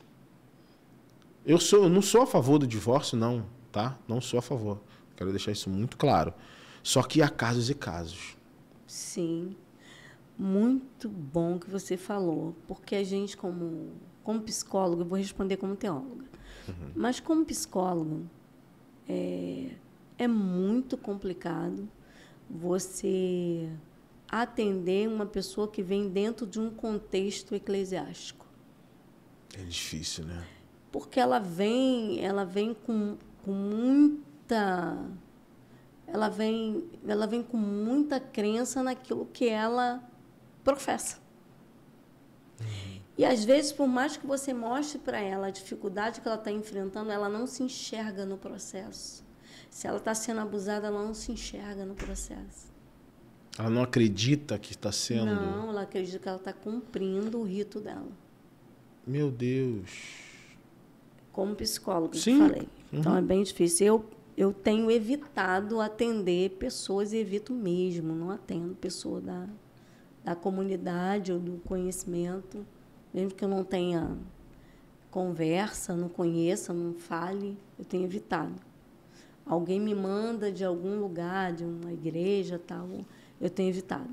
Eu, sou, eu não sou a favor do divórcio, não, tá? Não sou a favor. Quero deixar isso muito claro. Só que há casos e casos.
Sim. Muito bom que você falou, porque a gente, como, como psicólogo, eu vou responder como teóloga, uhum. mas como psicólogo, é, é muito complicado você atender uma pessoa que vem dentro de um contexto eclesiástico.
É difícil, né?
Porque ela vem, ela vem com, com muita... Ela vem, ela vem com muita crença naquilo que ela professa. Uhum. E, às vezes, por mais que você mostre para ela a dificuldade que ela está enfrentando, ela não se enxerga no processo. Se ela está sendo abusada, ela não se enxerga no processo.
Ela não acredita que está sendo...
Não, ela acredita que ela está cumprindo o rito dela.
Meu Deus.
Como psicóloga,
Sim.
eu falei.
Uhum.
Então, é bem difícil. Eu, eu tenho evitado atender pessoas, e evito mesmo, não atendo pessoa da, da comunidade ou do conhecimento, mesmo que eu não tenha conversa, não conheça, não fale, eu tenho evitado. Alguém me manda de algum lugar, de uma igreja, tal, eu tenho evitado.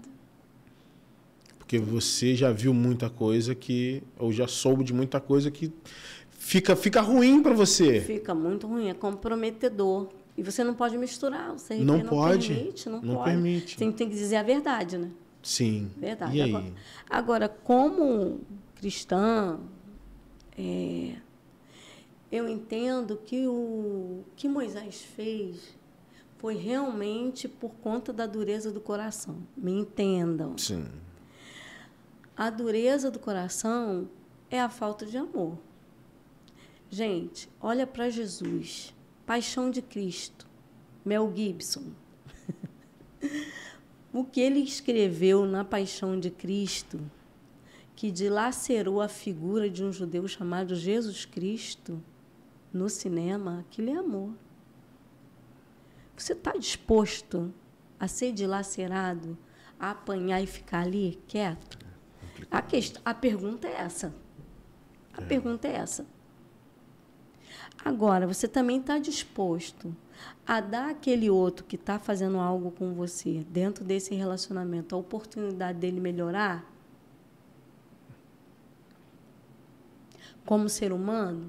Porque você já viu muita coisa que, ou já soube de muita coisa que fica, fica ruim para você.
Fica muito ruim, é comprometedor. E você não pode misturar, você
não,
não
pode,
permite, não,
não
pode.
permite.
Você tem que dizer a verdade, né?
Sim.
Verdade.
E aí?
Agora, agora como cristã, é, eu entendo que o que Moisés fez foi realmente por conta da dureza do coração. Me entendam.
Sim.
A dureza do coração é a falta de amor. Gente, olha para Jesus. Paixão de Cristo. Mel Gibson. O que ele escreveu na Paixão de Cristo, que dilacerou a figura de um judeu chamado Jesus Cristo no cinema, aquilo é amor. Você está disposto a ser dilacerado, a apanhar e ficar ali quieto? A, questão, a pergunta é essa. A é. pergunta é essa. Agora, você também está disposto a dar àquele outro que está fazendo algo com você, dentro desse relacionamento, a oportunidade dele melhorar? Como ser humano?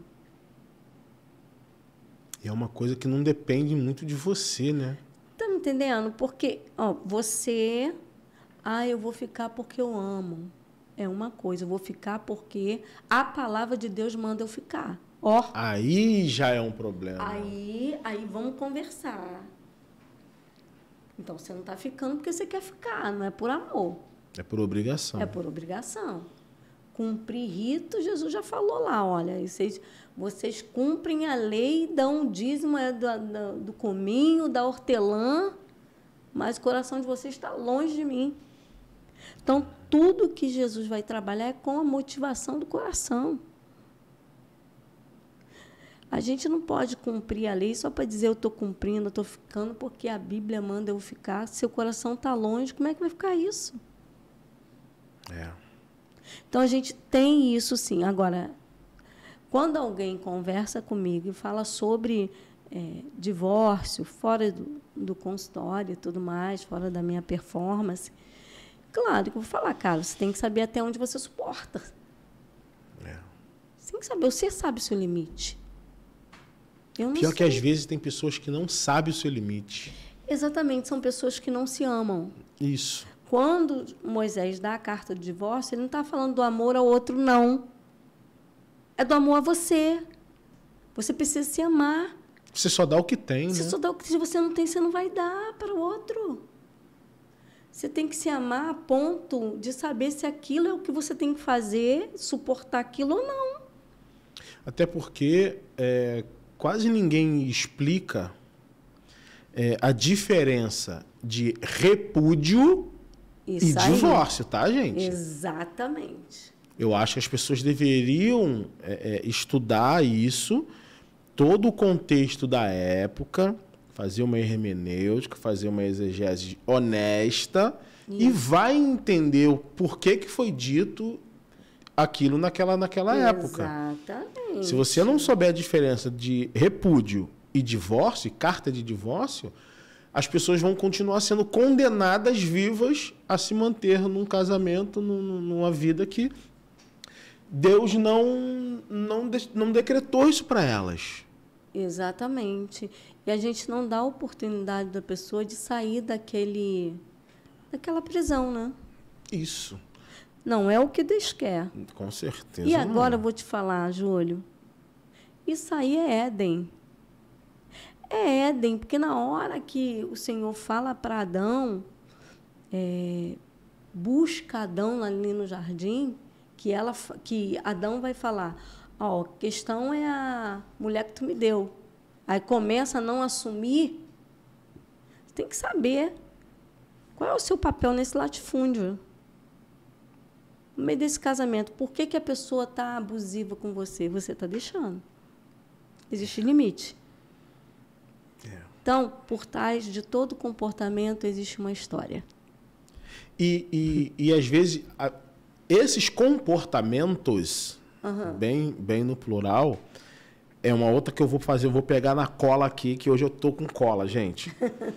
É uma coisa que não depende muito de você, né?
Tá me entendendo? Porque, ó, você... Ah, eu vou ficar porque eu amo. É uma coisa, eu vou ficar porque a palavra de Deus manda eu ficar. Ó.
Aí já é um problema.
Aí, aí vamos conversar. Então, você não está ficando porque você quer ficar, não é por amor.
É por obrigação.
É por obrigação. Cumprir rito, Jesus já falou lá, olha, vocês, vocês cumprem a lei, dão dízimo é, do, do, do cominho, da hortelã, mas o coração de vocês está longe de mim. Então, tudo que Jesus vai trabalhar é com a motivação do coração. A gente não pode cumprir a lei só para dizer eu estou cumprindo, eu estou ficando, porque a Bíblia manda eu ficar. Se seu coração está longe, como é que vai ficar isso?
É.
Então, a gente tem isso, sim. Agora, quando alguém conversa comigo e fala sobre é, divórcio, fora do, do consultório e tudo mais, fora da minha performance, claro que eu vou falar, cara, você tem que saber até onde você suporta.
É.
Você tem que saber, você sabe o seu limite. Eu não
Pior
sei.
que às vezes tem pessoas que não sabem o seu limite.
Exatamente, são pessoas que não se amam.
Isso.
Quando Moisés dá a carta de divórcio, ele não está falando do amor ao outro, não. É do amor a você. Você precisa se amar.
Você só dá o que tem,
Você
né?
só dá o que se você não tem, você não vai dar para o outro. Você tem que se amar a ponto de saber se aquilo é o que você tem que fazer, suportar aquilo ou não.
Até porque é, quase ninguém explica é, a diferença de repúdio
Isso
e
aí.
divórcio, tá, gente?
Exatamente.
Eu acho que as pessoas deveriam é, é, estudar isso, todo o contexto da época, fazer uma hermenêutica, fazer uma exegese honesta isso. E vai entender o porquê que foi dito aquilo naquela, naquela época.
Exatamente.
Se você não souber a diferença de repúdio e divórcio, carta de divórcio, as pessoas vão continuar sendo condenadas vivas a se manter num casamento, num, numa vida que Deus não, não, não decretou isso para elas.
Exatamente. E a gente não dá a oportunidade da pessoa de sair daquele, daquela prisão, né?
Isso.
Não é o que Deus quer.
Com certeza.
E agora
é.
eu vou te falar, Júlio. Isso aí é Éden. É Éden, porque na hora que o Senhor fala para Adão, é, busca Adão ali no jardim, que, ela, que Adão vai falar, ó, a questão é a mulher que tu me deu. Aí começa a não assumir. Você tem que saber qual é o seu papel nesse latifúndio. No meio desse casamento, por que, que a pessoa está abusiva com você? Você está deixando. Existe limite.
É.
Então, por trás de todo comportamento existe uma história.
E, e, e às vezes, a, esses comportamentos, uhum. bem, bem no plural, é uma outra que eu vou fazer, eu vou pegar na cola aqui, que hoje eu tô com cola, gente.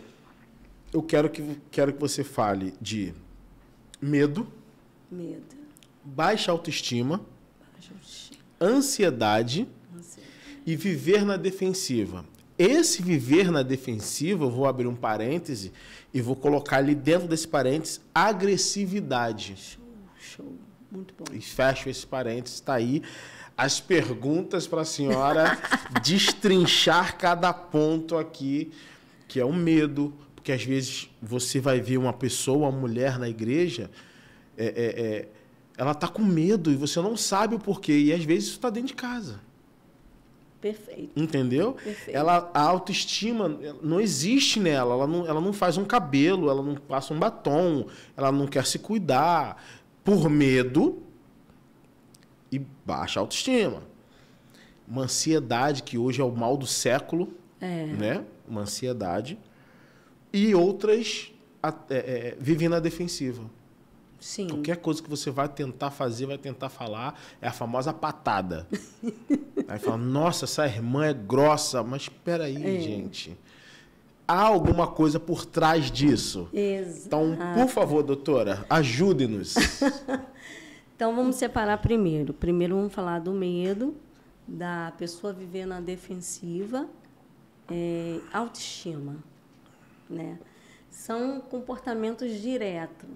Eu quero que, quero que você fale de medo,
medo,
baixa autoestima,
baixa autoestima.
Ansiedade,
ansiedade
e viver na defensiva. Esse viver na defensiva, eu vou abrir um parêntese e vou colocar ali dentro desse parêntese agressividade.
Show, show. Muito bom.
E fecho esse parêntese, está aí as perguntas para a senhora destrinchar cada ponto aqui, que é o medo, porque às vezes você vai ver uma pessoa, uma mulher na igreja, é, é, é, ela está com medo e você não sabe o porquê, e às vezes isso está dentro de casa.
Perfeito.
Entendeu?
Perfeito.
Ela, a autoestima não existe nela, ela não, ela não faz um cabelo, ela não passa um batom, ela não quer se cuidar por medo e baixa autoestima. Uma ansiedade, que hoje é o mal do século,
é.
né? Uma ansiedade. E outras é, é, vivem na defensiva.
Sim.
Qualquer coisa que você vai tentar fazer, vai tentar falar, é a famosa patada. Aí fala, nossa, essa irmã é grossa, mas espera aí, é. gente. Há alguma coisa por trás disso?
Exato.
Então, por favor, doutora, ajude-nos.
Então, vamos separar primeiro. Primeiro, vamos falar do medo, da pessoa viver na defensiva, é, autoestima, né? São comportamentos diretos.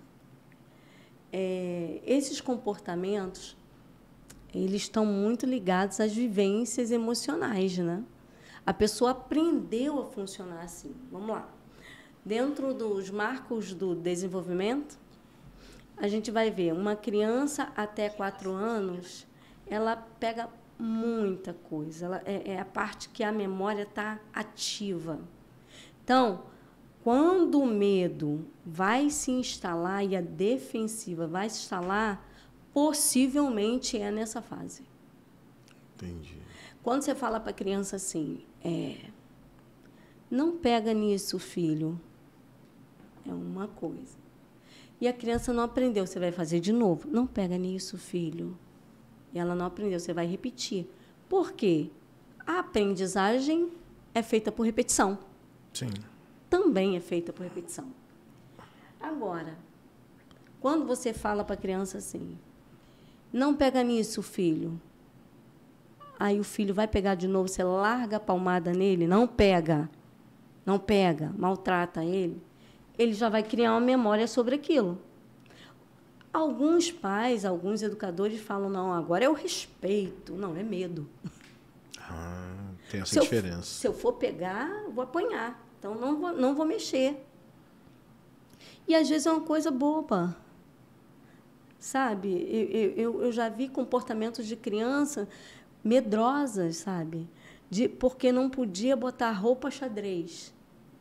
É, esses comportamentos, eles estão muito ligados às vivências emocionais, né? A pessoa aprendeu a funcionar assim. Vamos lá. Dentro dos marcos do desenvolvimento, a gente vai ver uma criança até quatro anos, ela pega muita coisa. Ela, é, é a parte que a memória está ativa. Então, quando o medo vai se instalar e a defensiva vai se instalar, possivelmente é nessa fase.
Entendi.
Quando você fala para a criança assim, é, não pega nisso, filho, é uma coisa. E a criança não aprendeu, você vai fazer de novo. Não pega nisso, filho. E ela não aprendeu, você vai repetir. Por quê? A aprendizagem é feita por repetição.
Sim.
Também é feita por repetição. Agora, quando você fala para a criança assim, não pega nisso, filho. Aí o filho vai pegar de novo, você larga a palmada nele, não pega, não pega, maltrata ele, ele já vai criar uma memória sobre aquilo. Alguns pais, alguns educadores falam, não, agora é o respeito. Não, é medo.
Ah, tem essa
se
diferença.
Eu, se eu for pegar, eu vou apanhar. Então, não vou, não vou mexer. E, às vezes, é uma coisa boba. Sabe? Eu, eu, eu já vi comportamentos de criança medrosas, sabe? De, porque não podia botar roupa xadrez.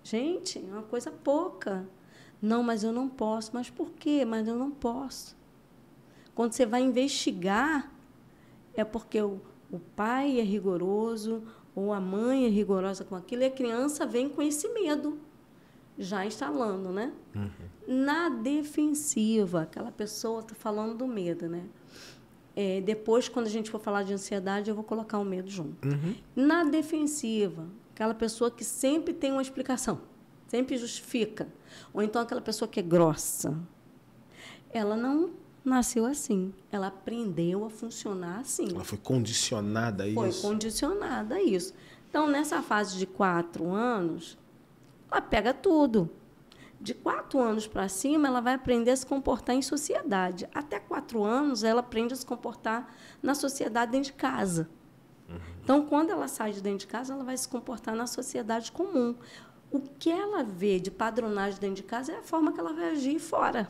Gente, é uma coisa pouca. Não, mas eu não posso. Mas por quê? Mas eu não posso. Quando você vai investigar, é porque o, o pai é rigoroso ou a mãe é rigorosa com aquilo e a criança vem com esse medo já instalando, né? Uhum. Na defensiva, aquela pessoa está falando do medo, né? É, depois, quando a gente for falar de ansiedade, eu vou colocar o medo junto. Uhum. Na defensiva, aquela pessoa que sempre tem uma explicação, sempre justifica. Ou então aquela pessoa que é grossa. Ela não nasceu assim. Ela aprendeu a funcionar assim.
Ela foi condicionada a isso?
Foi condicionada a isso. Então, nessa fase de quatro anos, ela pega tudo. De quatro anos para cima, ela vai aprender a se comportar em sociedade. Até quatro anos, ela aprende a se comportar na sociedade dentro de casa. Uhum. Então, quando ela sai de dentro de casa, ela vai se comportar na sociedade comum. O que ela vê de padronagem dentro de casa é a forma que ela vai agir fora.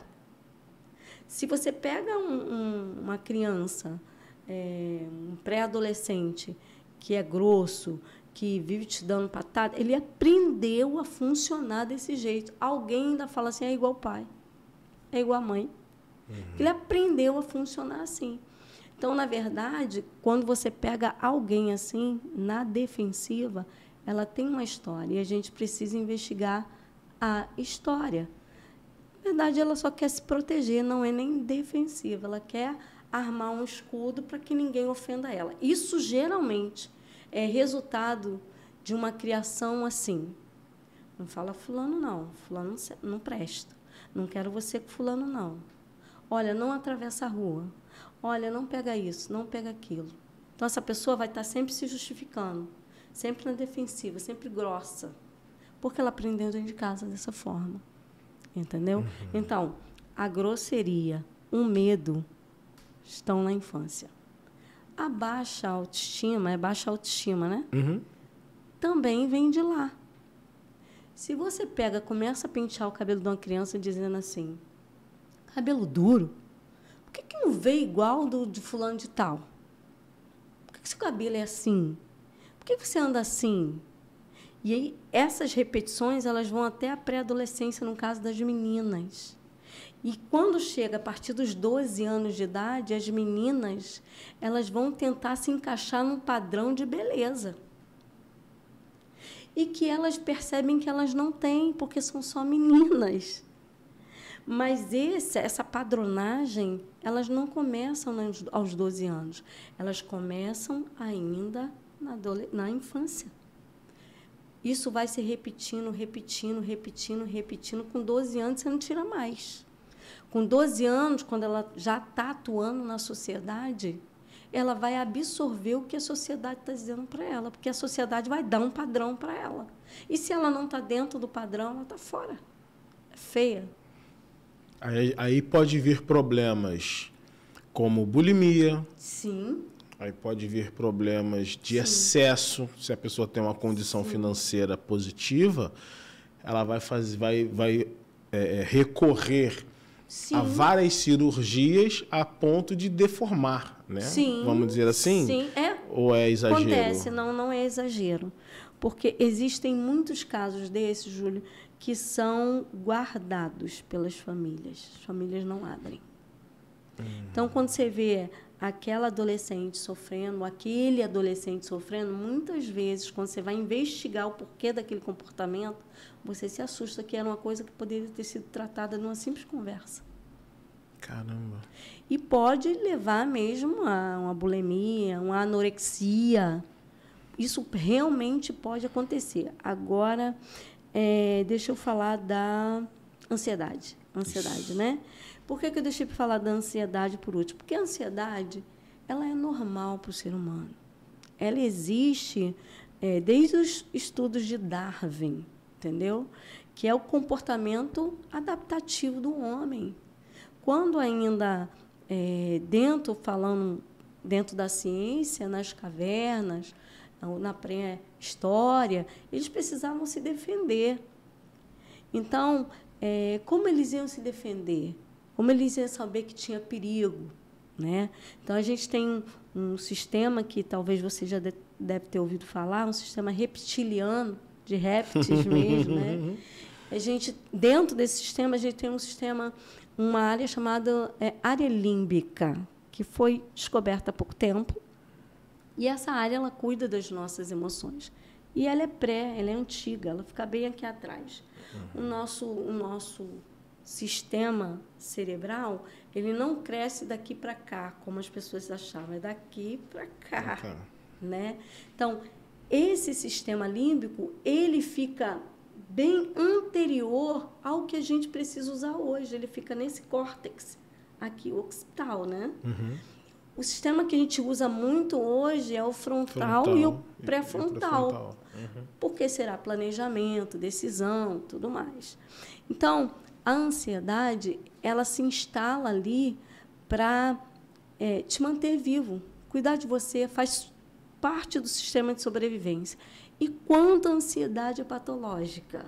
Se você pega um, um, uma criança, é, um pré-adolescente, que é grosso, que vive te dando patada, ele aprendeu a funcionar desse jeito. Alguém ainda fala assim, é igual o pai, é igual a mãe. Uhum. Ele aprendeu a funcionar assim. Então, na verdade, quando você pega alguém assim, na defensiva, ela tem uma história e a gente precisa investigar a história. Na verdade, ela só quer se proteger, não é nem defensiva, ela quer armar um escudo para que ninguém ofenda ela. Isso, geralmente, é resultado de uma criação assim. Não fala fulano, não. Fulano não presta. Não quero você com fulano, não. Olha, não atravessa a rua. Olha, não pega isso, não pega aquilo. Então, essa pessoa vai estar sempre se justificando, sempre na defensiva, sempre grossa, porque ela aprendeu dentro de casa dessa forma. Entendeu? Uhum. Então, a grosseria, o medo estão na infância. A baixa autoestima, é baixa autoestima, né? Uhum. Também vem de lá. Se você pega, começa a pentear o cabelo de uma criança dizendo assim, cabelo duro, por que, que não veio igual do de fulano de tal? Por que, que seu cabelo é assim? Por que, que você anda assim? E aí, essas repetições, elas vão até a pré-adolescência, no caso das meninas. E quando chega a partir dos doze anos de idade, as meninas, elas vão tentar se encaixar num padrão de beleza. E que elas percebem que elas não têm, porque são só meninas. Mas esse, essa padronagem, elas não começam aos doze anos. Elas começam ainda na, na infância. Isso vai se repetindo, repetindo, repetindo, repetindo. Com doze anos, você não tira mais. Com doze anos, quando ela já está atuando na sociedade, ela vai absorver o que a sociedade está dizendo para ela, porque a sociedade vai dar um padrão para ela. E se ela não está dentro do padrão, ela está fora. É feia.
Aí, aí pode vir problemas como bulimia.
Sim.
Aí pode vir problemas de
Sim.
excesso. Se a pessoa tem uma condição Sim. financeira positiva, ela vai, fazer, vai, vai é, recorrer Sim. a várias cirurgias a ponto de deformar, né?
Sim.
Vamos dizer assim?
Sim. É.
Ou é exagero?
Acontece, não, não é exagero. Porque existem muitos casos desses, Júlio, que são guardados pelas famílias. As famílias não abrem. Hum. Então, quando você vê aquela adolescente sofrendo, aquele adolescente sofrendo, muitas vezes, quando você vai investigar o porquê daquele comportamento, você se assusta que era uma coisa que poderia ter sido tratada numa simples conversa.
Caramba.
E pode levar mesmo a uma bulimia, uma anorexia. Isso realmente pode acontecer. Agora, é, deixa eu falar da ansiedade. Ansiedade, Isso. né? Por que, que eu deixei para falar da ansiedade por último? Porque a ansiedade, ela é normal para o ser humano. Ela existe é, desde os estudos de Darwin, entendeu? Que é o comportamento adaptativo do homem. Quando ainda, é, dentro, falando dentro da ciência, nas cavernas, na pré-história, eles precisavam se defender. Então, é, como eles iam se defender? Como eles iam saber que tinha perigo, né? Então, a gente tem um, um sistema que talvez você já de, deve ter ouvido falar, um sistema reptiliano, de répteis mesmo, né? A gente, dentro desse sistema, a gente tem um sistema, uma área chamada é, área límbica, que foi descoberta há pouco tempo. E essa área ela cuida das nossas emoções. E ela é pré, ela é antiga, ela fica bem aqui atrás. Uhum. O nosso, o nosso sistema cerebral, ele não cresce daqui para cá, como as pessoas achavam, é daqui para cá, okay. né? Então, esse sistema límbico, ele fica bem anterior ao que a gente precisa usar hoje. Ele fica nesse córtex aqui, occipital, né? Uhum. O sistema que a gente usa muito hoje é o frontal, frontal e o pré-frontal. Pré uhum. Porque será planejamento, decisão, tudo mais. Então, a ansiedade, ela se instala ali para é, te manter vivo. Cuidar de você faz parte do sistema de sobrevivência. E quando a ansiedade é patológica?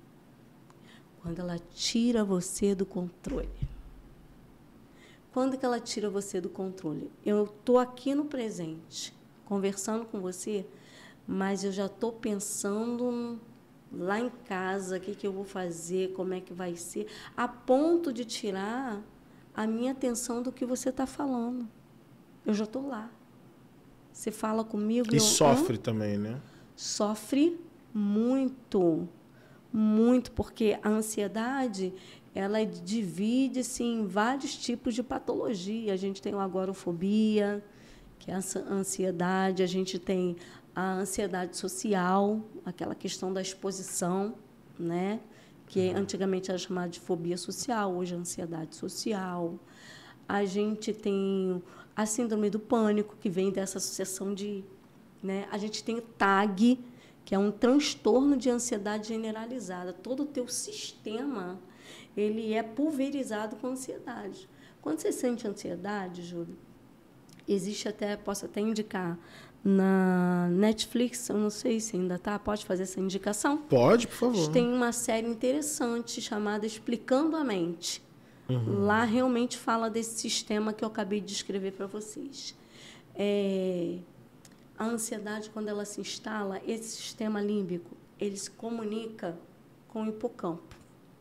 Quando ela tira você do controle. Quando que ela tira você do controle? Eu estou aqui no presente, conversando com você, mas eu já estou pensando lá em casa, o que, que eu vou fazer, como é que vai ser, a ponto de tirar a minha atenção do que você está falando. Eu já estou lá. Você fala comigo...
E
eu,
sofre
hum?
também, né?
Sofre muito, muito, porque a ansiedade... ela divide-se em vários tipos de patologia. A gente tem a agorafobia, que é a ansiedade, a gente tem a ansiedade social, aquela questão da exposição, né? Que uhum. antigamente era chamada de fobia social, hoje é ansiedade social. A gente tem a síndrome do pânico, que vem dessa sucessão de... né? A gente tem o T A G, que é um transtorno de ansiedade generalizada. Todo o teu sistema... ele é pulverizado com ansiedade. Quando você sente ansiedade, Júlio, existe até, posso até indicar, na Netflix, eu não sei se ainda está, pode fazer essa indicação?
Pode, por favor.
Tem uma série interessante chamada Explicando a Mente. Uhum. Lá realmente fala desse sistema que eu acabei de descrever para vocês. É, a ansiedade, quando ela se instala, esse sistema límbico, ele se comunica com o hipocampo,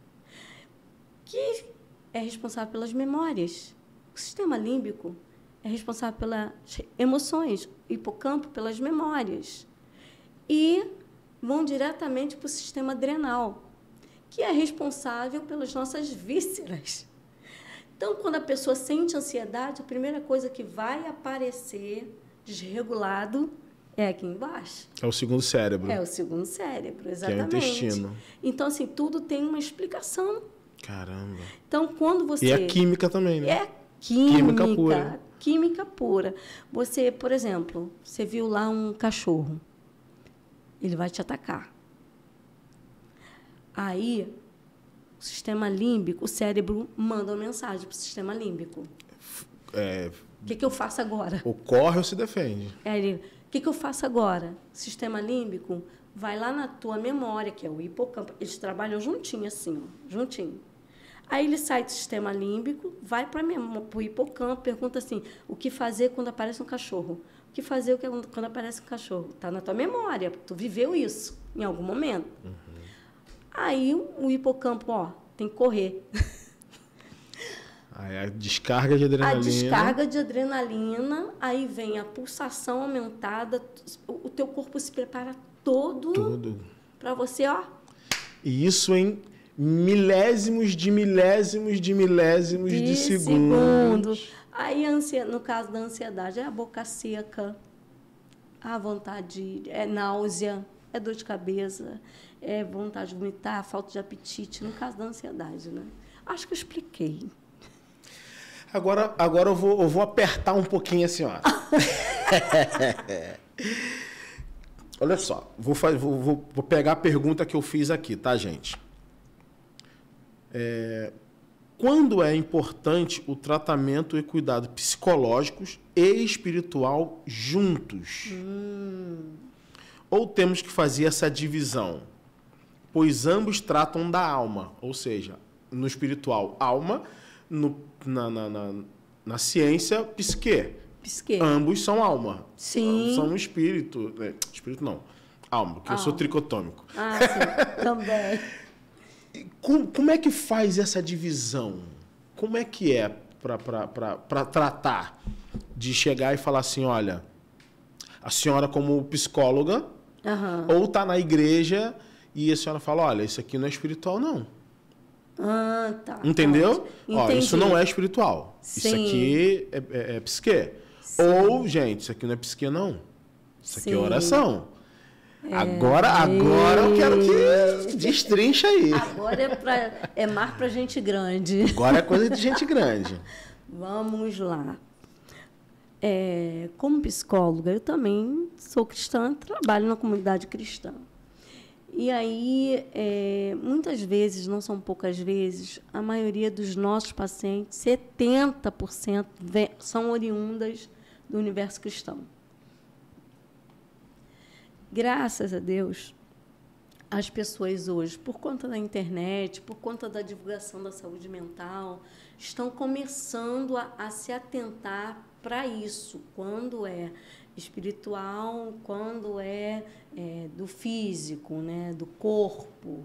que é responsável pelas memórias. O sistema límbico é responsável pelas emoções, o hipocampo pelas memórias. E vão diretamente para o sistema adrenal, que é responsável pelas nossas vísceras. Então, quando a pessoa sente ansiedade, a primeira coisa que vai aparecer desregulado é aqui embaixo.
É o segundo cérebro.
É o segundo cérebro, exatamente.
Que é o intestino.
Então, assim, tudo tem uma explicação.
Caramba.
Então, quando você...
E é química também, né?
É química.
Química pura.
Química pura. Você, por exemplo, você viu lá um cachorro. Ele vai te atacar. Aí, o sistema límbico, o cérebro manda uma mensagem para o sistema límbico.
É...
O que, que eu faço agora?
Ou corre ou se defende.
É, ele... O que, que eu faço agora? O sistema límbico vai lá na tua memória, que é o hipocampo. Eles trabalham juntinho, assim, ó, juntinho. Aí ele sai do sistema límbico, vai para o hipocampo, pergunta assim, o que fazer quando aparece um cachorro? O que fazer quando aparece um cachorro? Está na tua memória, tu viveu isso em algum momento. Uhum. Aí o hipocampo, ó, tem que correr.
Aí a descarga de adrenalina.
A descarga de adrenalina, aí vem a pulsação aumentada, o teu corpo se prepara todo, todo. para você, ó.
E isso em milésimos de milésimos de milésimos de, de segundos.
Segundo. Aí, no caso da ansiedade, é a boca seca, a vontade, é náusea, é dor de cabeça, é vontade de vomitar, falta de apetite, no caso da ansiedade, né? Acho que eu expliquei.
Agora, agora eu, vou, eu vou apertar um pouquinho assim, ó. Olha só, vou, vou, vou pegar a pergunta que eu fiz aqui, tá, gente? É, quando é importante o tratamento e cuidado psicológicos e espiritual juntos? Hum. Ou temos que fazer essa divisão? Pois ambos tratam da alma, ou seja, no espiritual, alma, no, na, na, na, na ciência, psique.
Psique.
Ambos são alma.
Sim.
São espírito. Espírito não. Alma, porque
Alma.
eu sou tricotômico.
Ah, sim, também.
Como, como é que faz essa divisão? Como é que é para tratar de chegar e falar assim, olha, a senhora como psicóloga,
Uhum.
ou tá na igreja e a senhora fala, olha, isso aqui não é espiritual, não.
Ah, tá.
Entendeu? Ó,
Entendi.
isso não é espiritual.
Sim.
Isso aqui é, é, é psique.
Sim.
Ou, gente, isso aqui não é psique, não. Isso aqui
Sim.
é oração.
É.
Agora, agora eu quero que destrincha aí.
Agora é, pra, é mar pra gente grande.
Agora é coisa de gente grande.
Vamos lá. É, como psicóloga, eu também sou cristã, trabalho na comunidade cristã. E aí, é, muitas vezes, não são poucas vezes, a maioria dos nossos pacientes, setenta por cento, vem, são oriundas do universo cristão. Graças a Deus, as pessoas hoje, por conta da internet, por conta da divulgação da saúde mental, estão começando a, a se atentar para isso, quando é espiritual, quando é, é do físico, né, do corpo.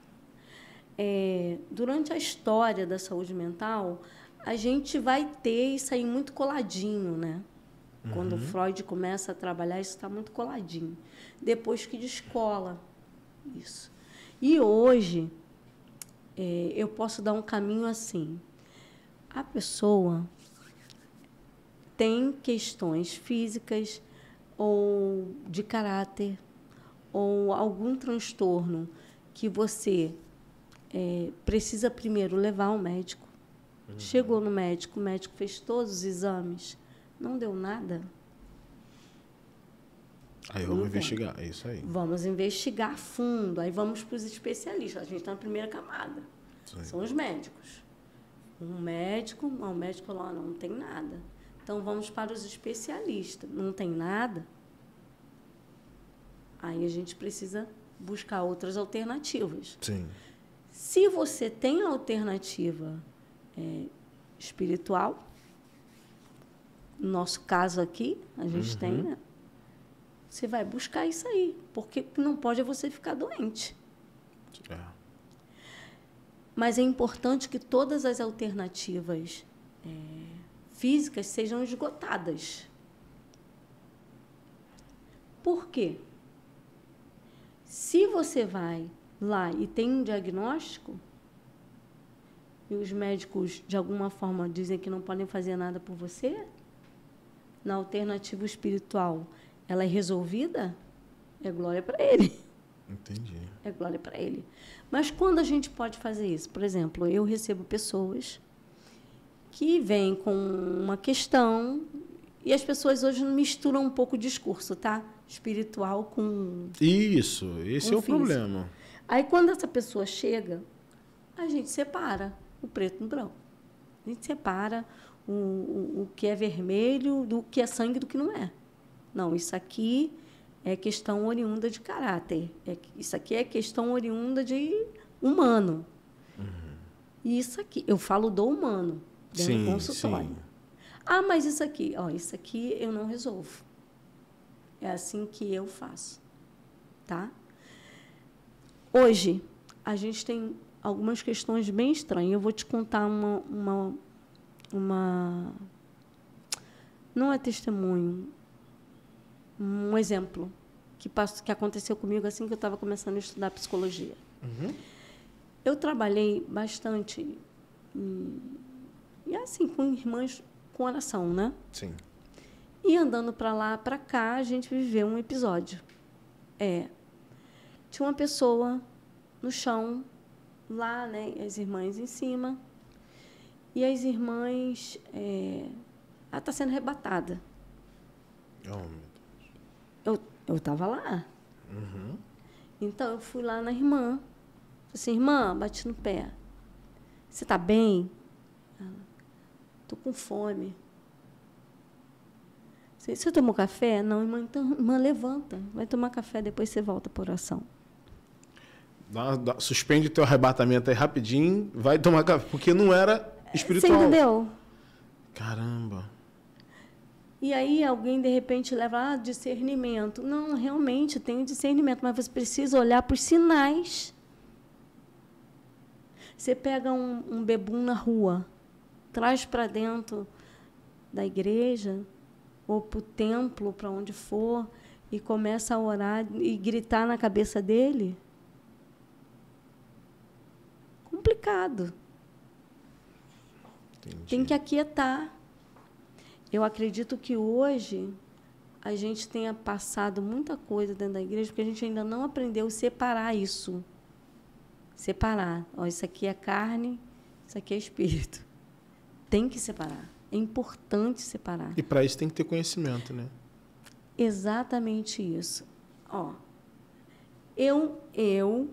É, durante a história da saúde mental, a gente vai ter isso aí muito coladinho, né? Uhum. Quando o Freud começa a trabalhar, isso está muito coladinho. Depois que descola isso. E hoje, é, eu posso dar um caminho assim. A pessoa tem questões físicas ou de caráter ou algum transtorno que você é, precisa primeiro levar ao médico. Uhum. Chegou no médico, o médico fez todos os exames, não deu nada.
Aí vamos investigar, é isso aí.
Vamos investigar a fundo, aí vamos para os especialistas. A gente está na primeira camada. São os médicos. Um médico, um médico falou, oh, não, não tem nada. Então, vamos para os especialistas. Não tem nada? Aí a gente precisa buscar outras alternativas.
Sim.
Se você tem a alternativa é, espiritual, no nosso caso aqui, a gente uhum. tem, né? Você vai buscar isso aí, porque não pode é você ficar doente. É. Mas é importante que todas as alternativas é, físicas sejam esgotadas. Por quê? Se você vai lá e tem um diagnóstico, e os médicos, de alguma forma, dizem que não podem fazer nada por você, na alternativa espiritual, ela é resolvida, é glória para ele.
Entendi.
É glória para ele. Mas quando a gente pode fazer isso? Por exemplo, eu recebo pessoas que vêm com uma questão e as pessoas hoje misturam um pouco o discurso, tá? Espiritual com...
Isso, esse
com
é o
físico.
problema.
Aí, quando essa pessoa chega, a gente separa o preto do branco. A gente separa o, o, o que é vermelho do que é sangue do que não é. Não, isso aqui é questão oriunda de caráter. É, isso aqui é questão oriunda de humano. Uhum. E isso aqui, eu falo do humano, dentro do consultório. Sim. Ah, mas isso aqui, ó, isso aqui eu não resolvo. É assim que eu faço, tá? Hoje, a gente tem algumas questões bem estranhas. Eu vou te contar uma... uma, uma não é testemunho, um exemplo que, passou, que aconteceu comigo assim que eu estava começando a estudar psicologia. Uhum. Eu trabalhei bastante em, e assim, com irmãs com oração, né?
Sim.
E andando para lá, para cá, a gente viveu um episódio. É, tinha uma pessoa no chão, lá, né, as irmãs em cima, e as irmãs... É, ela está sendo arrebatada.
Oh, meu
Deus. Eu estava lá.
Uhum.
Então, eu fui lá na irmã. Falei assim, irmã, bati no pé. Você está bem? Ela, estou com fome. Você, você tomou café? Não, irmã, então, irmã, levanta. Vai tomar café, depois você volta para a oração.
Dá, dá, suspende o teu arrebatamento aí rapidinho, vai tomar café, porque não era espiritual.
Você entendeu?
Caramba.
E aí alguém, de repente, leva ah, discernimento. Não, realmente tem discernimento, mas você precisa olhar para os sinais. Você pega um, um bebum na rua, traz para dentro da igreja ou para o templo, para onde for, e começa a orar e gritar na cabeça dele. Complicado.
Entendi.
Tem que aquietar. Eu acredito que hoje a gente tenha passado muita coisa dentro da igreja, porque a gente ainda não aprendeu a separar isso. Separar. Ó, isso aqui é carne, isso aqui é espírito. Tem que separar. É importante separar.
E para isso tem que ter conhecimento, né?
Exatamente isso. Ó, eu, eu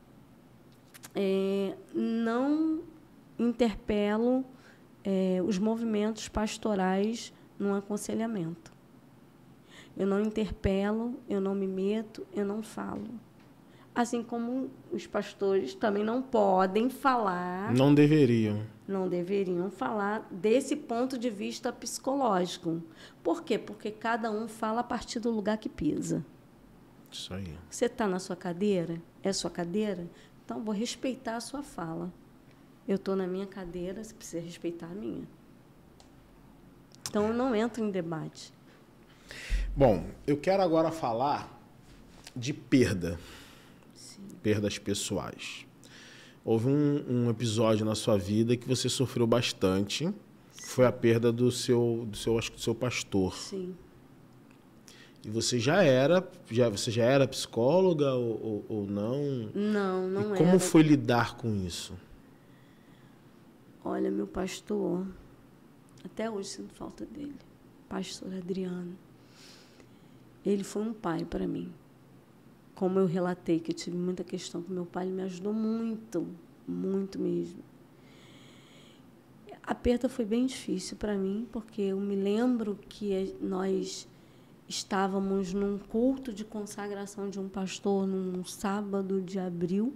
é, não interpelo é, os movimentos pastorais num aconselhamento. Eu não interpelo, eu não me meto, eu não falo. Assim como os pastores também não podem falar...
Não deveriam.
Não deveriam falar desse ponto de vista psicológico. Por quê? Porque cada um fala a partir do lugar que pisa.
Isso aí.
Você está na sua cadeira? É sua cadeira? Então, vou respeitar a sua fala. Eu estou na minha cadeira, você precisa respeitar a minha. Então, eu não entro em debate.
Bom, eu quero agora falar de perda.
Sim.
Perdas pessoais. Houve um, um episódio na sua vida que você sofreu bastante. Sim. Foi a perda do seu, do seu, acho que do seu pastor.
Sim.
E você já era, já, você já era psicóloga ou, ou, ou não?
Não, não
e
era.
como foi lidar com isso?
Olha, meu pastor, até hoje sinto falta dele, pastor Adriano. Ele foi um pai para mim. Como eu relatei que eu tive muita questão com meu pai, ele me ajudou muito, muito mesmo. A perda foi bem difícil para mim, porque eu me lembro que nós estávamos num culto de consagração de um pastor num sábado de abril.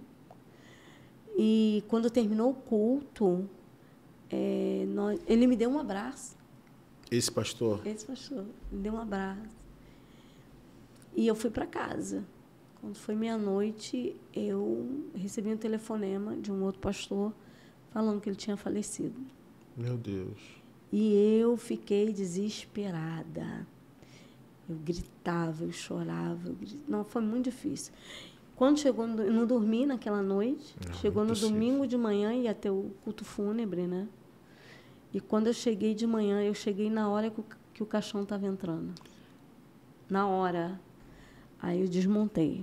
E quando terminou o culto, é, nós, ele me deu um abraço.
Esse pastor?
Esse pastor me deu um abraço. E eu fui para casa. Quando foi meia-noite, eu recebi um telefonema de um outro pastor falando que ele tinha falecido.
Meu Deus.
E eu fiquei desesperada. Eu gritava, eu chorava. Eu gritava. Não, foi muito difícil. Quando chegou, eu não dormi naquela noite.
Não,
chegou no
impossível.
domingo de manhã, ia ter o culto fúnebre, né? E quando eu cheguei de manhã, eu cheguei na hora que o, que o caixão estava entrando. Na hora. Aí eu desmontei.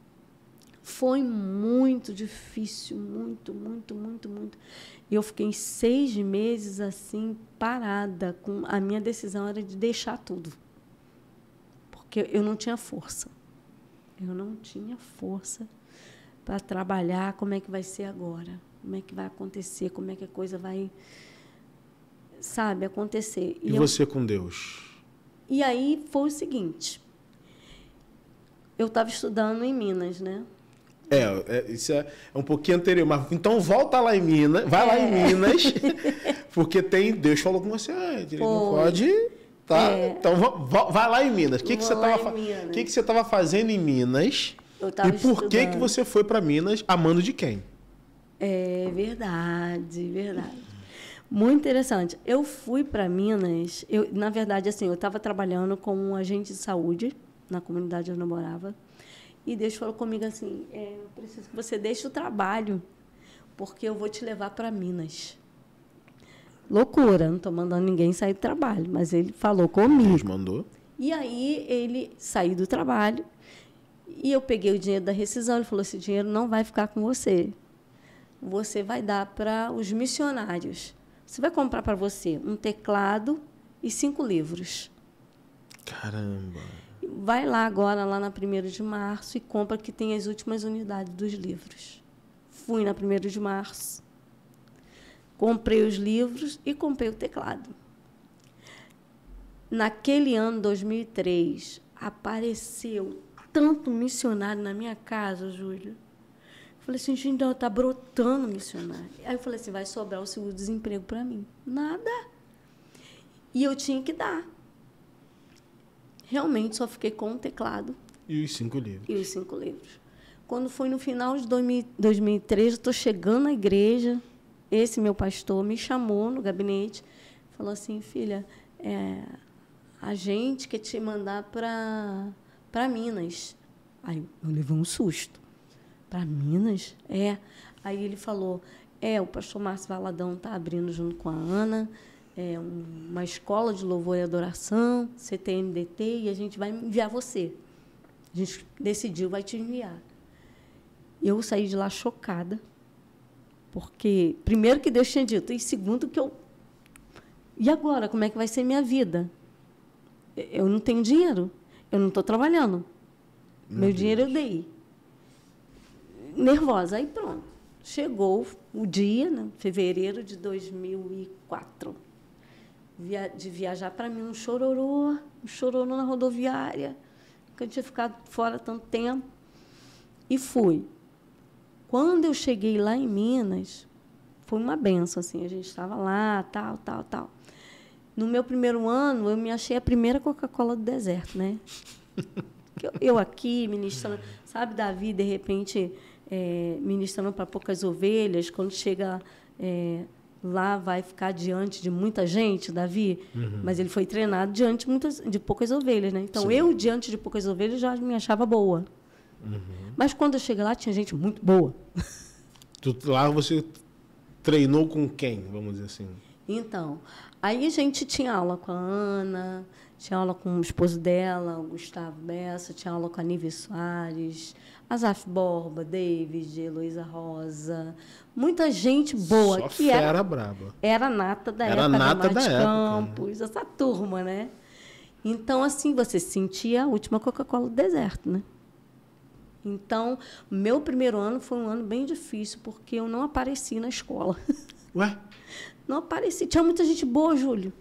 Foi muito difícil, muito, muito, muito, muito. E eu fiquei seis meses assim, parada. Com a minha decisão era de deixar tudo. Porque eu não tinha força. Eu não tinha força para trabalhar. Como é que vai ser agora? Como é que vai acontecer? Como é que a coisa vai, sabe, acontecer?
E,
e
você
eu...
com Deus?
E aí foi o seguinte. Eu estava estudando em Minas, né?
É, é, isso é, é um pouquinho anterior. Mas então volta lá em Minas, vai é. lá em Minas, porque tem, Deus falou com você, ah, ele não pode, tá? É. Então vai lá em Minas. O que que você estava que que você estava fazendo em Minas?
Eu tava
e por
estudando.
que que você foi para Minas amando de quem?
É verdade, verdade. Muito interessante. Eu fui para Minas, eu, na verdade, assim, eu estava trabalhando como um agente de saúde na comunidade onde eu morava. E Deus falou comigo assim, é, eu preciso que você deixe o trabalho, porque eu vou te levar para Minas. Loucura, não estou mandando ninguém sair do trabalho, mas ele falou comigo.
Deus mandou.
E aí ele saiu do trabalho, e eu peguei o dinheiro da rescisão, ele falou, esse dinheiro não vai ficar com você. Você vai dar para os missionários. Você vai comprar para você um teclado e cinco livros.
Caramba!
Vai lá agora, lá na primeira de março, e compra que tem as últimas unidades dos livros. Fui na primeira de março, comprei os livros e comprei o teclado. Naquele ano, dois mil e três, apareceu tanto missionário na minha casa, Júlia. Eu falei assim, gente, está brotando missionário. Aí eu falei assim, vai sobrar o seguro-desemprego para mim. Nada. E eu tinha que dar. realmente só fiquei com o teclado.
E os cinco livros.
E os cinco livros. Quando foi no final de dois mil e treze, eu estou chegando na igreja, esse meu pastor me chamou no gabinete, falou assim, filha, é, a gente quer te mandar para para Minas. Aí eu levei um susto. Para Minas? É. Aí ele falou, é, o pastor Márcio Valadão está abrindo junto com a Ana, é, uma escola de louvor e adoração, C T M D T, e a gente vai enviar você. A gente decidiu, vai te enviar. Eu saí de lá chocada, porque, primeiro, que Deus tinha dito, e segundo, que eu... E agora, como é que vai ser minha vida? Eu não tenho dinheiro, eu não estou trabalhando. Meu, Meu dinheiro eu dei. Nervosa. Aí, pronto. Chegou o dia, né, fevereiro de dois mil e quatro, via, de viajar para mim, um chororô, um chororô na rodoviária, que eu tinha ficado fora tanto tempo. E fui. Quando eu cheguei lá em Minas, foi uma benção, assim, a gente estava lá, tal, tal, tal. No meu primeiro ano, eu me achei a primeira Coca-Cola do deserto, né? Eu, eu aqui, ministrando, sabe, Davi, de repente, é, ministrando para poucas ovelhas, quando chega é, lá, vai ficar diante de muita gente, Davi, uhum. Mas ele foi treinado diante de, muitas, de poucas ovelhas, né? Então, Sim. eu, diante de poucas ovelhas, já me achava boa. Uhum. Mas, quando eu cheguei lá, tinha gente muito boa.
Tu, lá você treinou com quem, vamos dizer assim?
Então, aí a gente tinha aula com a Ana, tinha aula com o esposo dela, o Gustavo Bessa, tinha aula com a Nive Soares, Azaf Borba, David, Heloísa Rosa, muita gente boa.
Só
que
fera
era,
braba.
Era nata da
era
época,
nata da
Campos,
época.
Essa turma, né? Então, assim, você sentia a última Coca-Cola do deserto, né? Então, meu primeiro ano foi um ano bem difícil, porque eu não apareci na escola.
Ué?
Não apareci. Tinha muita gente boa, Júlio.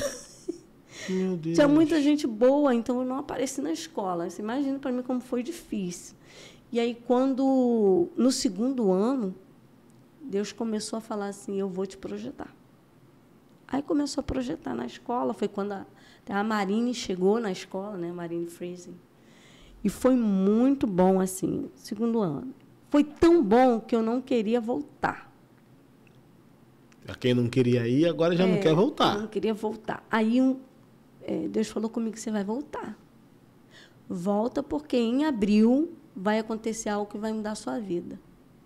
Meu Deus.
Tinha muita gente boa, então eu não apareci na escola. Você imagina para mim como foi difícil. E aí, quando, no segundo ano, Deus começou a falar assim, eu vou te projetar. Aí começou a projetar na escola. Foi quando a, a Marine chegou na escola, né? A Marine Freezing. E foi muito bom, assim, segundo ano. Foi tão bom que eu não queria voltar.
A quem não queria ir, agora já é, não quer voltar.
Eu não queria voltar. Aí um, é, Deus falou comigo que você vai voltar. Volta porque em abril vai acontecer algo que vai mudar a sua vida.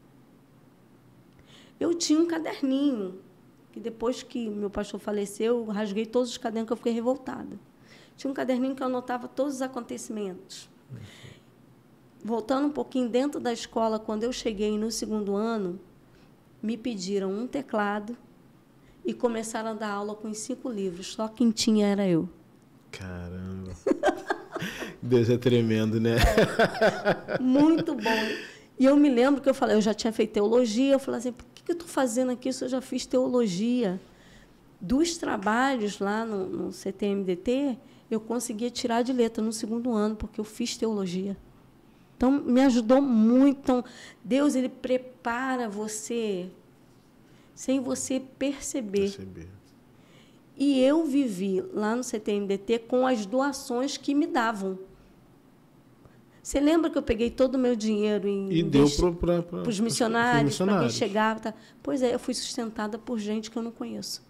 Eu tinha um caderninho, que depois que meu pastor faleceu, eu rasguei todos os cadernos que eu fiquei revoltada. Tinha um caderninho que eu anotava todos os acontecimentos. Voltando um pouquinho dentro da escola, quando eu cheguei no segundo ano, me pediram um teclado e começaram a dar aula com os cinco livros. Só quem tinha era eu.
Caramba. Deus é tremendo, né?
É, muito bom. E eu me lembro que eu falei, eu já tinha feito teologia, eu falei assim, por que eu estou fazendo aqui se eu já fiz teologia? Dos trabalhos lá no, no C T M D T, eu conseguia tirar de letra no segundo ano, porque eu fiz teologia. Então, me ajudou muito. Então, Deus, ele prepara você sem você perceber. perceber. E eu vivi lá no C T M D T com as doações que me davam. Você lembra que eu peguei todo o meu dinheiro em
e deu para
os missionários, para quem chegava? Tá? Pois é, eu fui sustentada por gente que eu não conheço.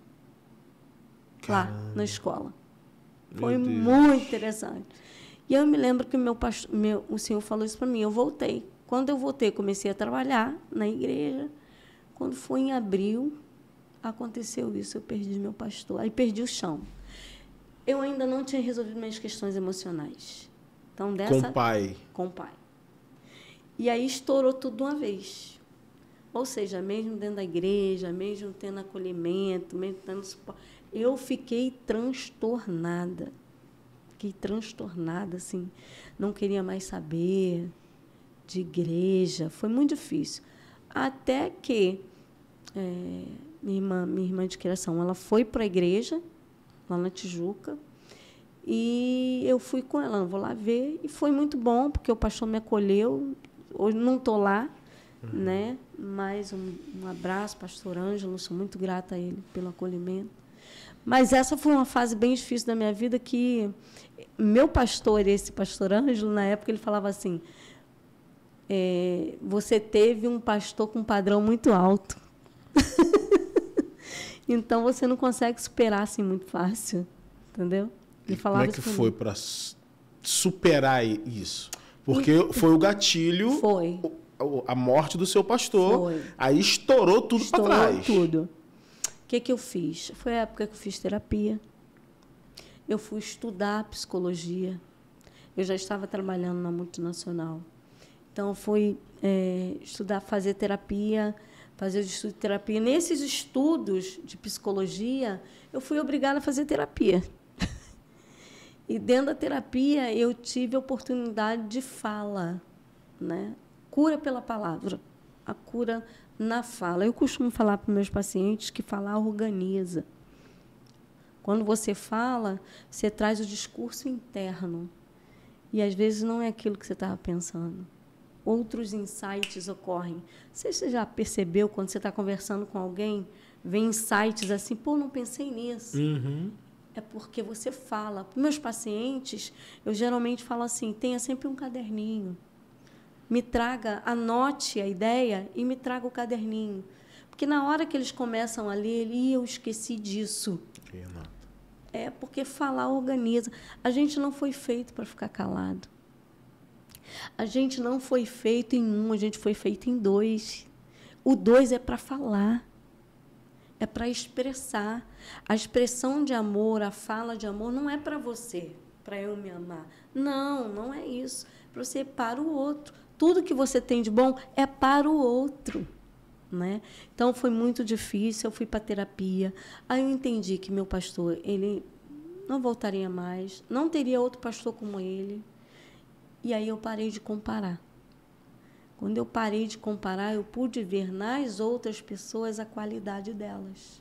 Caramba. Lá na escola. Foi muito interessante. E eu me lembro que meu pastor, meu, o senhor falou isso para mim. Eu voltei. Quando eu voltei, comecei a trabalhar na igreja. Quando foi em abril, aconteceu isso. Eu perdi meu pastor. Aí perdi o chão. Eu ainda não tinha resolvido minhas questões emocionais. Então, dessa,
com o pai.
Com o pai. E aí estourou tudo de uma vez. Ou seja, mesmo dentro da igreja, mesmo tendo acolhimento, mesmo tendo suporte, eu fiquei transtornada. Fiquei transtornada, assim. Não queria mais saber de igreja. Foi muito difícil. Até que é, minha irmã, minha irmã de criação, ela foi para a igreja, lá na Tijuca, e eu fui com ela, vou lá ver, e foi muito bom, porque o pastor me acolheu. Hoje não estou lá, uhum. né? Mas um, um abraço, pastor Ângelo, sou muito grata a ele pelo acolhimento. Mas essa foi uma fase bem difícil da minha vida que meu pastor, esse pastor Ângelo, na época, ele falava assim, é, você teve um pastor com um padrão muito alto. Então, você não consegue superar assim muito fácil, entendeu? Ele falava
Como é que foi para superar isso? Porque e, foi o gatilho,
foi.
a morte do seu pastor,
foi.
Aí estourou tudo para trás.
Estourou tudo. O que, que eu fiz? Foi a época que eu fiz terapia. Eu fui estudar psicologia. Eu já estava trabalhando na multinacional. Então, fui é, estudar, fazer terapia, fazer estudo de terapia. Nesses estudos de psicologia, eu fui obrigada a fazer terapia. E, dentro da terapia, eu tive a oportunidade de fala, né? Cura pela palavra, a cura na fala. Eu costumo falar para os meus pacientes que falar organiza. Quando você fala, você traz o discurso interno. E, às vezes, não é aquilo que você estava pensando. Outros insights ocorrem. Não sei se você já percebeu, quando você está conversando com alguém, vem insights assim, pô, não pensei nisso.
Uhum.
É porque você fala. Para meus pacientes, eu geralmente falo assim, tenha sempre um caderninho. Me traga, anote a ideia e me traga o caderninho. Porque na hora que eles começam a ler, ele, eu esqueci disso.
Renato.
É porque falar organiza. A gente não foi feito para ficar calado. A gente não foi feito em um, a gente foi feito em dois. O dois é para falar. É para expressar. A expressão de amor, a fala de amor, não é para você, para eu me amar. Não, não é isso. É para você, para o outro. Tudo que você tem de bom é para o outro. Né? Então, foi muito difícil. Eu fui para a terapia. Aí eu entendi que meu pastor, ele não voltaria mais. Não teria outro pastor como ele. E aí eu parei de comparar. Quando eu parei de comparar, eu pude ver nas outras pessoas a qualidade delas.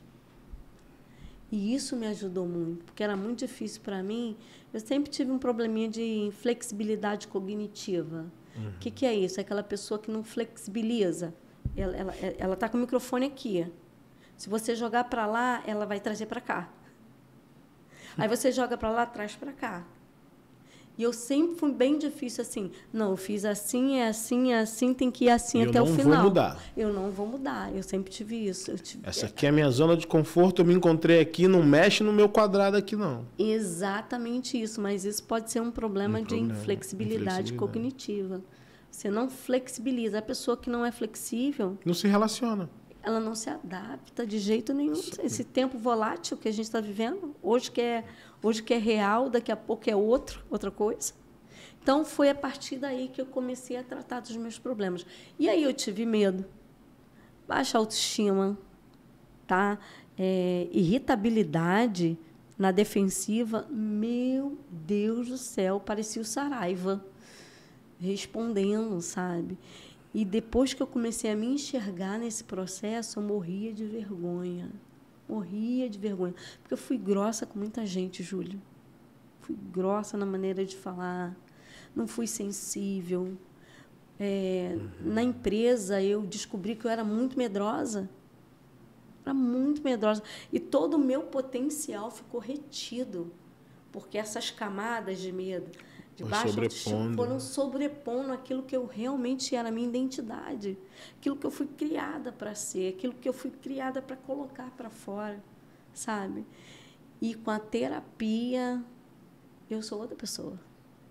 E isso me ajudou muito, porque era muito difícil para mim. Eu sempre tive um probleminha de inflexibilidade cognitiva. O uhum. que, que é isso? É aquela pessoa que não flexibiliza. Ela ela ela está com o microfone aqui. Se você jogar para lá, ela vai trazer para cá. Aí você joga para lá, traz para cá. E eu sempre fui bem difícil assim. Não, eu fiz assim, é assim, é assim, tem que ir assim
eu
até o final. Eu
não vou mudar.
Eu não vou mudar. Eu sempre tive isso. Eu tive...
Essa aqui é a minha zona de conforto, eu me encontrei aqui, não mexe no meu quadrado aqui, não.
Exatamente isso, mas isso pode ser um problema um de problema, inflexibilidade, inflexibilidade cognitiva. Você não flexibiliza. A pessoa que não é flexível...
Não se relaciona.
Ela não se adapta de jeito nenhum. Sim. Esse tempo volátil que a gente está vivendo, hoje que, é, hoje que é real, daqui a pouco é outro, outra coisa. Então, foi a partir daí que eu comecei a tratar dos meus problemas. E aí eu tive medo, baixa autoestima, tá? É, irritabilidade na defensiva. Meu Deus do céu, parecia o Saraiva respondendo, sabe? E depois que eu comecei a me enxergar nesse processo, eu morria de vergonha. Morria de vergonha. Porque eu fui grossa com muita gente, Júlio. Fui grossa na maneira de falar. Não fui sensível. É, uhum. Na empresa, eu descobri que eu era muito medrosa. Era muito medrosa. E todo o meu potencial ficou retido. Porque essas camadas de medo... de baixa autoestima foram sobrepondo aquilo que eu realmente era, a minha identidade, aquilo que eu fui criada para ser, aquilo que eu fui criada para colocar para fora, sabe? E com a terapia, eu sou outra pessoa.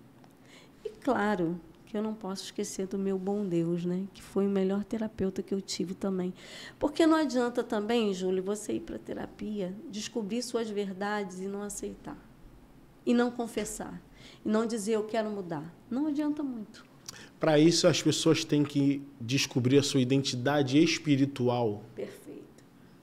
E claro que eu não posso esquecer do meu bom Deus, né? Que foi o melhor terapeuta que eu tive também. Porque não adianta também, Júlio, você ir para a terapia, descobrir suas verdades e não aceitar. E não confessar. E não dizer, eu quero mudar. Não adianta muito.
Para isso, as pessoas têm que descobrir a sua identidade espiritual.
Perfeito.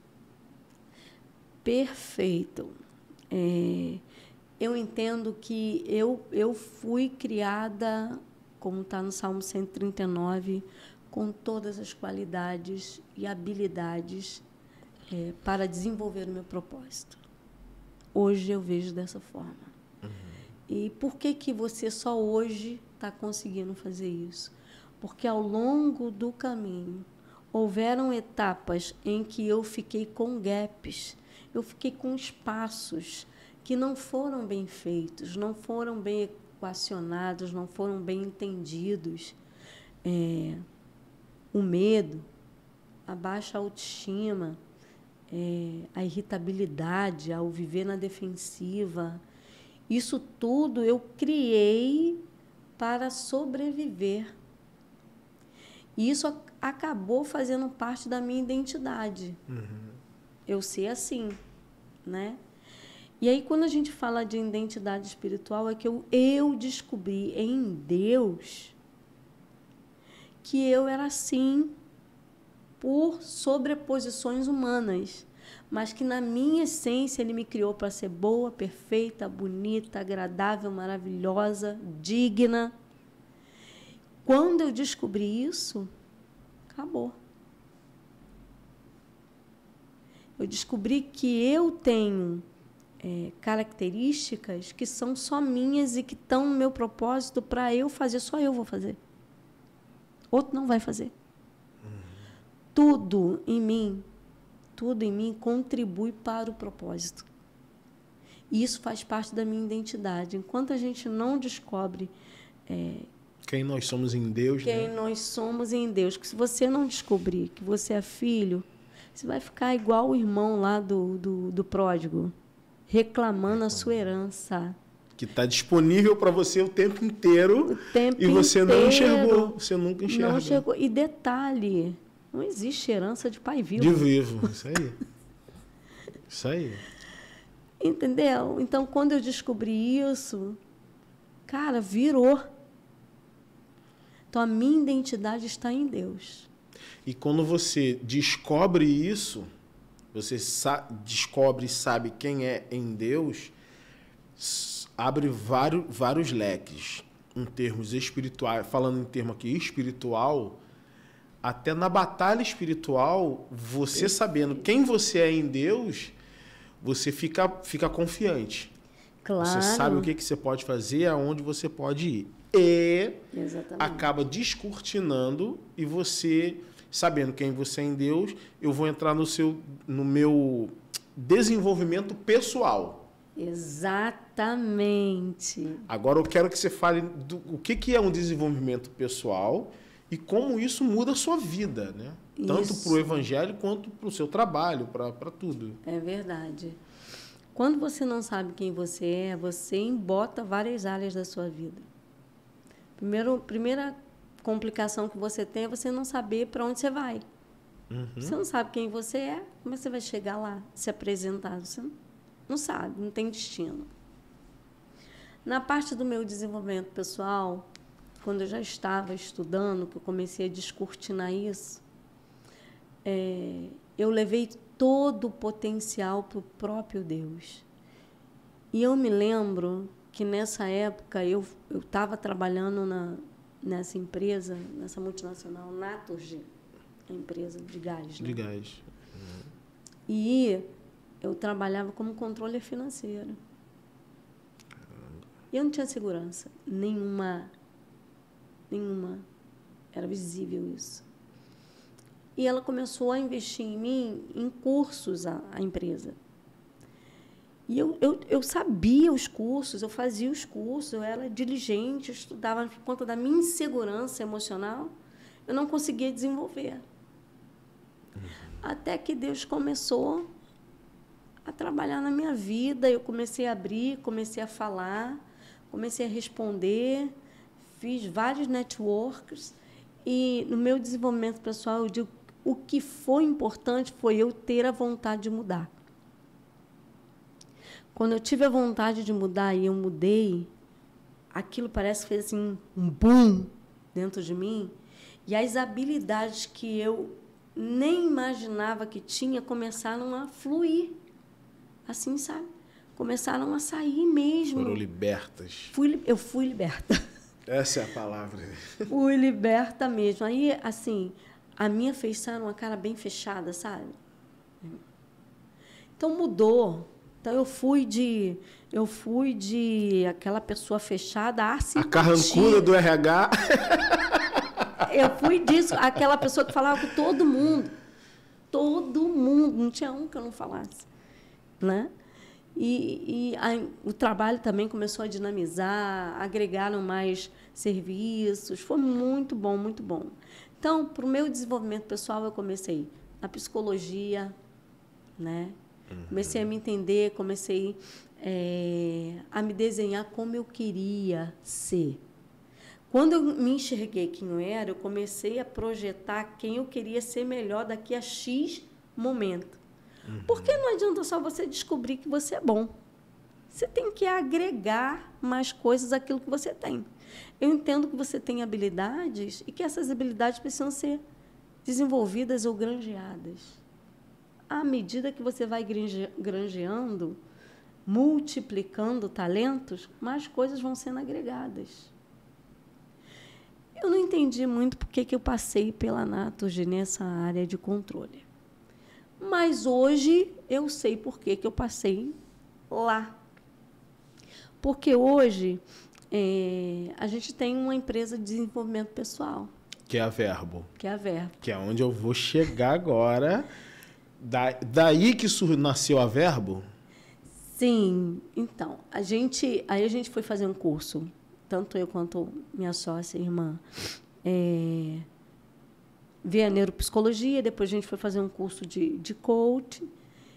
Perfeito. É, eu entendo que eu, eu fui criada, como está no Salmo cento e trinta e nove, com todas as qualidades e habilidades é, para desenvolver o meu propósito. Hoje eu vejo dessa forma. E por que que você só hoje está conseguindo fazer isso? Porque ao longo do caminho houveram etapas em que eu fiquei com gaps. eu fiquei com espaços que não foram bem feitos, não foram bem equacionados, não foram bem entendidos. É, o medo, a baixa autoestima, é, a irritabilidade ao viver na defensiva, isso tudo eu criei para sobreviver. E isso acabou fazendo parte da minha identidade. Uhum. Eu ser assim, né? E aí, quando a gente fala de identidade espiritual, é que eu, eu descobri em Deus que eu era assim por sobreposições humanas, mas que, na minha essência, Ele me criou para ser boa, perfeita, bonita, agradável, maravilhosa, digna. Quando eu descobri isso, acabou. Eu descobri que eu tenho é, características que são só minhas e que estão no meu propósito para eu fazer, só eu vou fazer. Outro não vai fazer. Uhum. Tudo em mim, tudo em mim contribui para o propósito. E isso faz parte da minha identidade. Enquanto a gente não descobre é,
quem nós somos em Deus,
quem
né?
nós somos em Deus, que se você não descobrir que você é filho, você vai ficar igual o irmão lá do, do, do pródigo, reclamando a sua herança.
Que está disponível para você o tempo inteiro
o tempo
e você
inteiro,
não enxergou. Você nunca enxergou.
Não enxergou. E detalhe, não existe herança de pai vivo.
De vivo, isso aí. Isso aí.
Entendeu? Então, quando eu descobri isso, cara, virou. Então, a minha identidade está em Deus.
E quando você descobre isso, você descobre e sabe quem é em Deus, abre vários, vários leques em termos espirituais, falando em termo aqui espiritual, até na batalha espiritual, você sabendo quem você é em Deus, você fica, fica confiante.
Claro.
Você sabe o que, que você pode fazer, aonde você pode ir. E
Exatamente.
Acaba descortinando e você, sabendo quem você é em Deus, eu vou entrar no, seu, no meu desenvolvimento pessoal.
Exatamente.
Agora eu quero que você fale do o que, que é um desenvolvimento pessoal e como isso muda a sua vida, né? Tanto para o evangelho quanto para o seu trabalho, para tudo.
É verdade. Quando você não sabe quem você é, você embota várias áreas da sua vida. Primeiro, primeira complicação que você tem é você não saber para onde você vai. Uhum. Você não sabe quem você é, como você vai chegar lá, se apresentar? Você não, não sabe, não tem destino. Na parte do meu desenvolvimento pessoal, quando eu já estava estudando, que eu comecei a descortinar isso, é, eu levei todo o potencial para o próprio Deus. E eu me lembro que nessa época eu eu estava trabalhando na, nessa empresa, nessa multinacional, Naturgy, a empresa de gás. Né?
De gás. Uhum.
E eu trabalhava como controle financeiro. Caramba. E eu não tinha segurança nenhuma, nenhuma. Era visível isso. E ela começou a investir em mim, em cursos, a, a empresa. E eu, eu, eu sabia os cursos, eu fazia os cursos, eu era diligente, eu estudava por conta da minha insegurança emocional, eu não conseguia desenvolver. Uhum. Até que Deus começou a trabalhar na minha vida, eu comecei a abrir, comecei a falar, comecei a responder, fiz vários networks, e no meu desenvolvimento pessoal, eu digo, o que foi importante foi eu ter a vontade de mudar. Quando eu tive a vontade de mudar e eu mudei, aquilo parece que fez assim, um boom dentro de mim. E as habilidades que eu nem imaginava que tinha começaram a fluir. Assim, sabe? Começaram a sair mesmo.
Foram libertas.
Fui, eu fui liberta.
Essa é a palavra.
Fui liberta mesmo. Aí, assim, a minha feição era uma cara bem fechada, sabe? Então, mudou. Então, eu fui de, eu fui de aquela pessoa fechada a simpatia.
A carrancuda do R H.
Eu fui disso, aquela pessoa que falava com todo mundo. Todo mundo. Não tinha um que eu não falasse. né? E, e a, o trabalho também começou a dinamizar, agregaram mais serviços, foi muito bom, muito bom. Então, para o meu desenvolvimento pessoal, eu comecei na psicologia, né? Uhum. Comecei a me entender, comecei é, a me desenhar como eu queria ser. Quando eu me enxerguei quem eu era, eu comecei a projetar quem eu queria ser melhor daqui a X momento. Uhum. Porque não adianta só você descobrir que você é bom. Você tem que agregar mais coisas àquilo que você tem. Eu entendo que você tem habilidades e que essas habilidades precisam ser desenvolvidas ou granjeadas. À medida que você vai granjeando, multiplicando talentos, mais coisas vão sendo agregadas. Eu não entendi muito por que eu passei pela Naturgy nessa área de controle. Mas hoje eu sei por que eu passei lá. Porque hoje é, a gente tem uma empresa de desenvolvimento pessoal.
Que é a Verbo.
Que é a Verbo.
Que é onde eu vou chegar agora. Da, daí que nasceu a Verbo?
Sim. Então, a gente, aí a gente foi fazer um curso, tanto eu quanto minha sócia, irmã, é, via neuropsicologia, depois a gente foi fazer um curso de, de coaching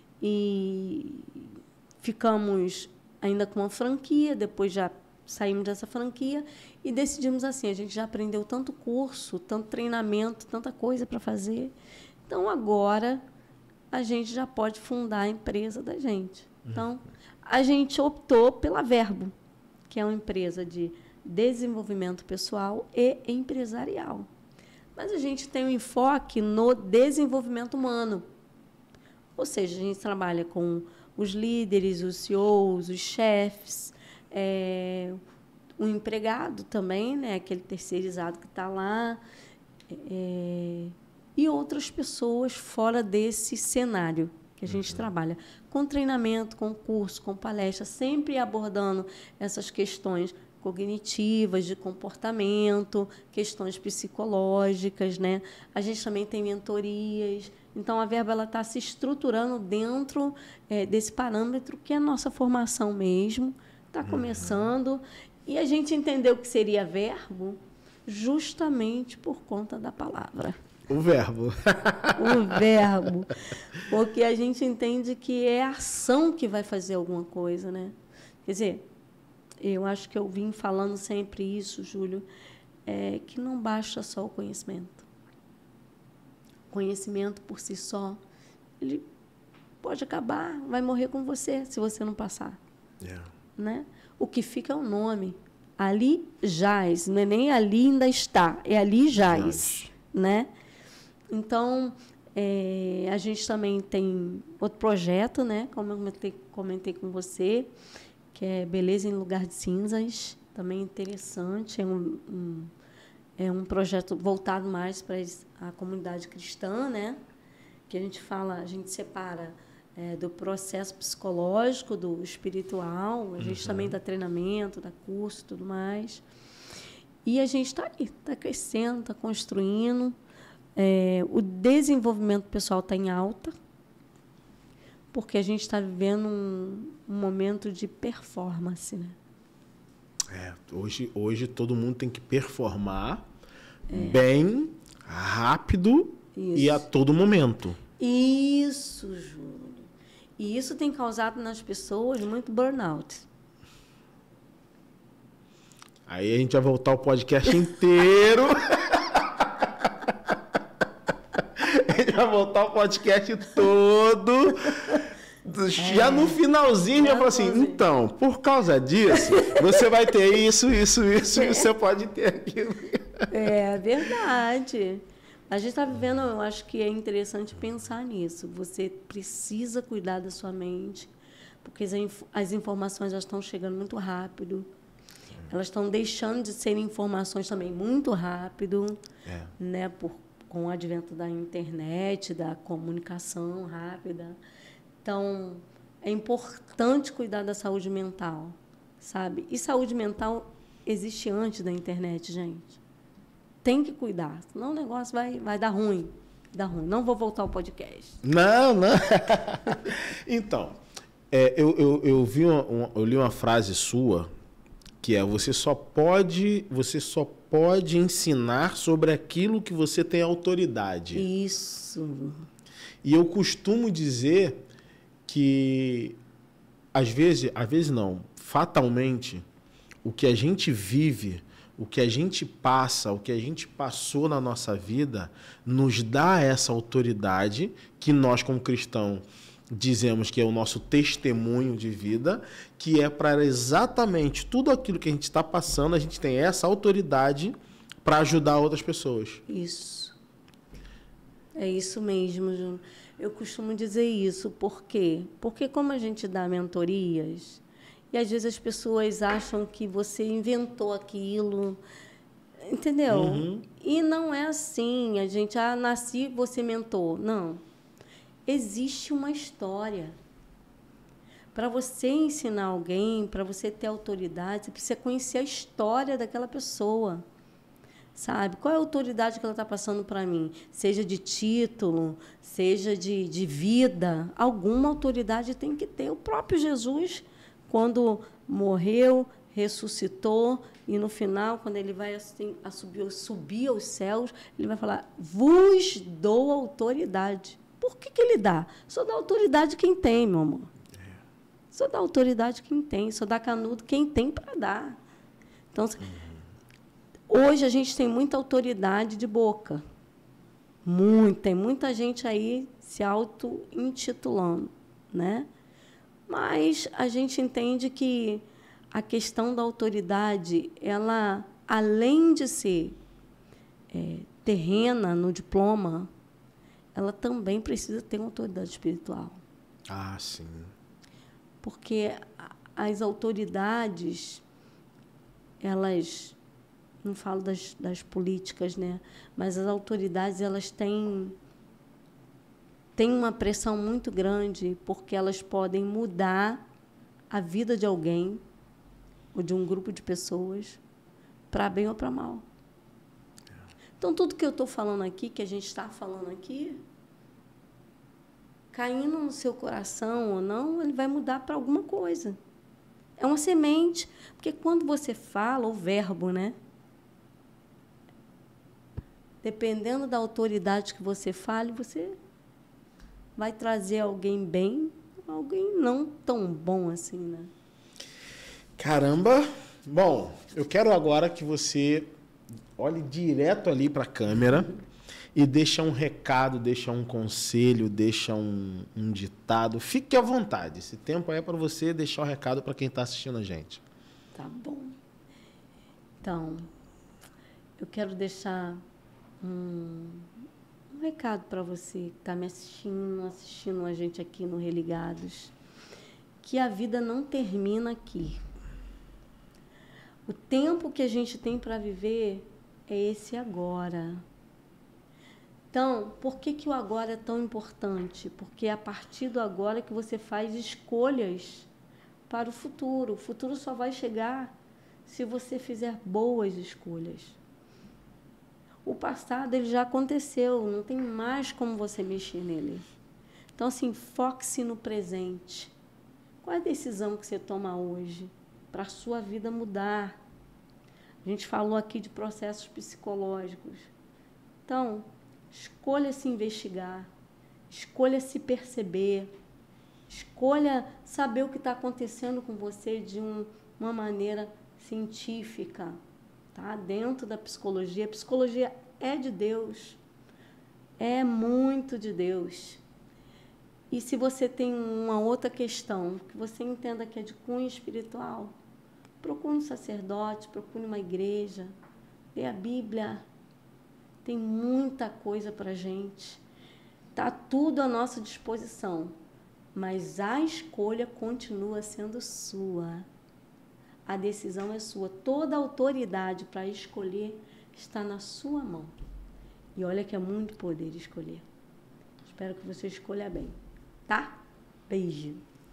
e ficamos ainda com uma franquia, depois já saímos dessa franquia e decidimos assim, a gente já aprendeu tanto curso, tanto treinamento, tanta coisa para fazer, então agora a gente já pode fundar a empresa da gente. Então, a gente optou pela Verbo, que é uma empresa de desenvolvimento pessoal e empresarial. Mas a gente tem um enfoque no desenvolvimento humano. Ou seja, a gente trabalha com os líderes, os C E Os, os chefes, é, o empregado também, né, aquele terceirizado que está lá, é, e outras pessoas fora desse cenário que a gente uhum. trabalha, com treinamento, com curso, com palestra, sempre abordando essas questões cognitivas, de comportamento, questões psicológicas, né? A gente também tem mentorias. Então, a Verbo está se estruturando dentro é, desse parâmetro que é a nossa formação mesmo, está começando. Uhum. E a gente entendeu que seria Verbo justamente por conta da palavra.
O verbo.
O verbo. Porque a gente entende que é a ação que vai fazer alguma coisa, né? Quer dizer, eu acho que eu vim falando sempre isso, Júlio, é que não basta só o conhecimento. O conhecimento por si só, ele pode acabar, vai morrer com você se você não passar. Yeah. Né? O que fica é o nome. Ali jaz, não é nem ali ainda está, é ali jaz, jaz. Né? Então, é, a gente também tem outro projeto, né? Como eu comentei, comentei com você, que é Beleza em Lugar de Cinzas, também interessante, é um, um, é um projeto voltado mais para a comunidade cristã, né? Que a gente fala, a gente separa é, do processo psicológico, do espiritual, a gente uhum. também dá treinamento, dá curso e tudo mais. E a gente está aí, está crescendo, está construindo. É, o desenvolvimento pessoal está em alta, porque a gente está vivendo um, um momento de performance, né?
É, hoje, hoje todo mundo tem que performar é. bem, rápido isso. e a todo momento.
Isso, Júlio. E isso tem causado nas pessoas muito burnout.
Aí a gente vai voltar o podcast inteiro. A gente vai voltar o podcast todo. Já é. no finalzinho, já falou assim, então, por causa disso, você vai ter isso, isso, isso, é. e você pode ter aquilo.
É verdade. A gente está vivendo, eu acho que é interessante pensar nisso. Você precisa cuidar da sua mente, porque as, inf as informações já estão chegando muito rápido. Elas estão deixando de ser informações também muito rápido, é. né, por, com o advento da internet, da comunicação rápida. Então, é importante cuidar da saúde mental, sabe? E saúde mental existe antes da internet, gente. Tem que cuidar, senão o negócio vai, vai dar ruim. Dar ruim. Não vou voltar ao podcast.
Não, não. Então, É, eu, eu, eu, vi uma, uma, eu li uma frase sua que é: você só pode, você só pode ensinar sobre aquilo que você tem autoridade.
Isso.
E eu costumo dizer que às vezes, às vezes não, fatalmente, o que a gente vive, o que a gente passa, o que a gente passou na nossa vida, nos dá essa autoridade que nós, como cristãos, dizemos que é o nosso testemunho de vida, que é para exatamente tudo aquilo que a gente está passando, a gente tem essa autoridade para ajudar outras pessoas.
Isso. É isso mesmo, Júnior. Eu costumo dizer isso. Por quê? Porque como a gente dá mentorias, e às vezes as pessoas acham que você inventou aquilo, entendeu?
Uhum.
E não é assim. A gente, ah, nasci, você mentor. Não. Existe uma história. Para você ensinar alguém, para você ter autoridade, você precisa conhecer a história daquela pessoa. Sabe? Qual é a autoridade que ela está passando para mim? Seja de título, seja de, de vida. Alguma autoridade tem que ter. O próprio Jesus, quando morreu, ressuscitou, e no final, quando ele vai assim, a subir, subir aos céus, ele vai falar: vos dou autoridade. Por que, que ele dá? Só dá autoridade quem tem, meu amor. Só dá autoridade quem tem, só dá canudo quem tem para dar. Então, hoje a gente tem muita autoridade de boca. Muito, tem muita gente aí se auto-intitulando, né? Mas a gente entende que a questão da autoridade, ela, além de ser é, terrena no diploma, ela também precisa ter uma autoridade espiritual.
Ah, sim.
Porque as autoridades, elas, não falo das, das políticas, né? Mas as autoridades, elas têm, têm uma pressão muito grande, porque elas podem mudar a vida de alguém, ou de um grupo de pessoas, para bem ou para mal. Então, tudo que eu estou falando aqui, que a gente está falando aqui, caindo no seu coração ou não, ele vai mudar para alguma coisa. É uma semente. Porque quando você fala, o verbo, né? Dependendo da autoridade que você fale, você vai trazer alguém bem, alguém não tão bom assim, né?
Caramba! Bom, eu quero agora que você olhe direto ali para a câmera e deixa um recado, deixa um conselho, deixa um, um ditado. Fique à vontade. Esse tempo é para você deixar o recado para quem está assistindo a gente.
Tá bom. Então, eu quero deixar um, um recado para você que está me assistindo, assistindo a gente aqui no Religados, que a vida não termina aqui. O tempo que a gente tem para viver é esse agora. Então, por que, que o agora é tão importante? Porque é a partir do agora que você faz escolhas para o futuro. O futuro só vai chegar se você fizer boas escolhas. O passado ele já aconteceu, não tem mais como você mexer nele. Então, assim, foque-se no presente. Qual é a decisão que você toma hoje para a sua vida mudar? A gente falou aqui de processos psicológicos. Então, escolha se investigar, escolha se perceber, escolha saber o que está acontecendo com você de um, uma maneira científica, tá? Dentro da psicologia. A psicologia é de Deus, é muito de Deus. E se você tem uma outra questão, que você entenda que é de cunho espiritual, procure um sacerdote, procure uma igreja, lê a Bíblia. Tem muita coisa para a gente. Está tudo à nossa disposição. Mas a escolha continua sendo sua. A decisão é sua. Toda a autoridade para escolher está na sua mão. E olha que é muito poder escolher. Espero que você escolha bem. Tá? Beijo.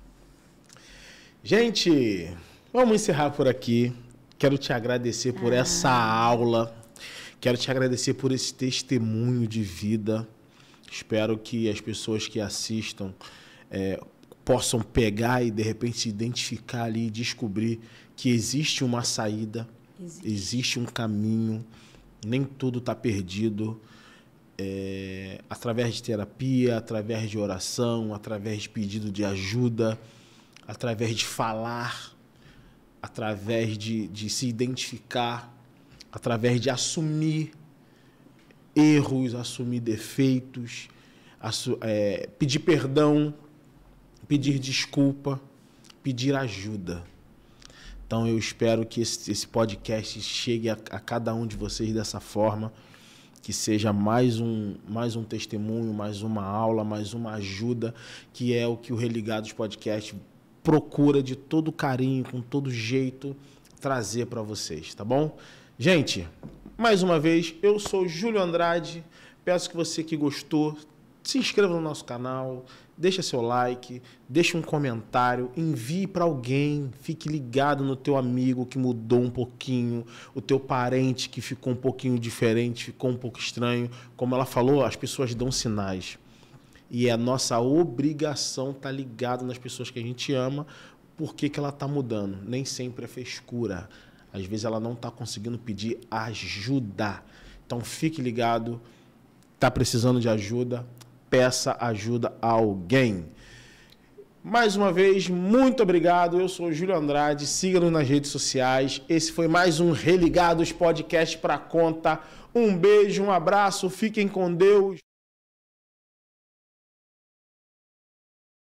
Gente, vamos encerrar por aqui. Quero te agradecer por ah. essa aula. Quero te agradecer por esse testemunho de vida. Espero que as pessoas que assistam é, possam pegar e, de repente, se identificar ali e descobrir que existe uma saída, existe, existe um caminho, nem tudo está perdido. É, através de terapia, através de oração, através de pedido de ajuda, através de falar, através de, de se identificar, através de assumir erros, assumir defeitos, assu- é, pedir perdão, pedir desculpa, pedir ajuda. Então eu espero que esse, esse podcast chegue a, a cada um de vocês dessa forma, que seja mais um, mais um testemunho, mais uma aula, mais uma ajuda, que é o que o Religados Podcast procura de todo carinho, com todo jeito, trazer para vocês, tá bom? Gente, mais uma vez, eu sou Júlio Andrade, peço que você que gostou, se inscreva no nosso canal, deixa seu like, deixa um comentário, envie para alguém, fique ligado no teu amigo que mudou um pouquinho, o teu parente que ficou um pouquinho diferente, ficou um pouco estranho. Como ela falou, as pessoas dão sinais. E é a nossa obrigação estar ligado nas pessoas que a gente ama, porque que ela está mudando. Nem sempre é frescura. Às vezes ela não está conseguindo pedir ajuda. Então fique ligado, está precisando de ajuda, peça ajuda a alguém. Mais uma vez, muito obrigado. Eu sou o Júlio Andrade. Siga-nos nas redes sociais. Esse foi mais um Religados Podcast para conta. Um beijo, um abraço. Fiquem com Deus.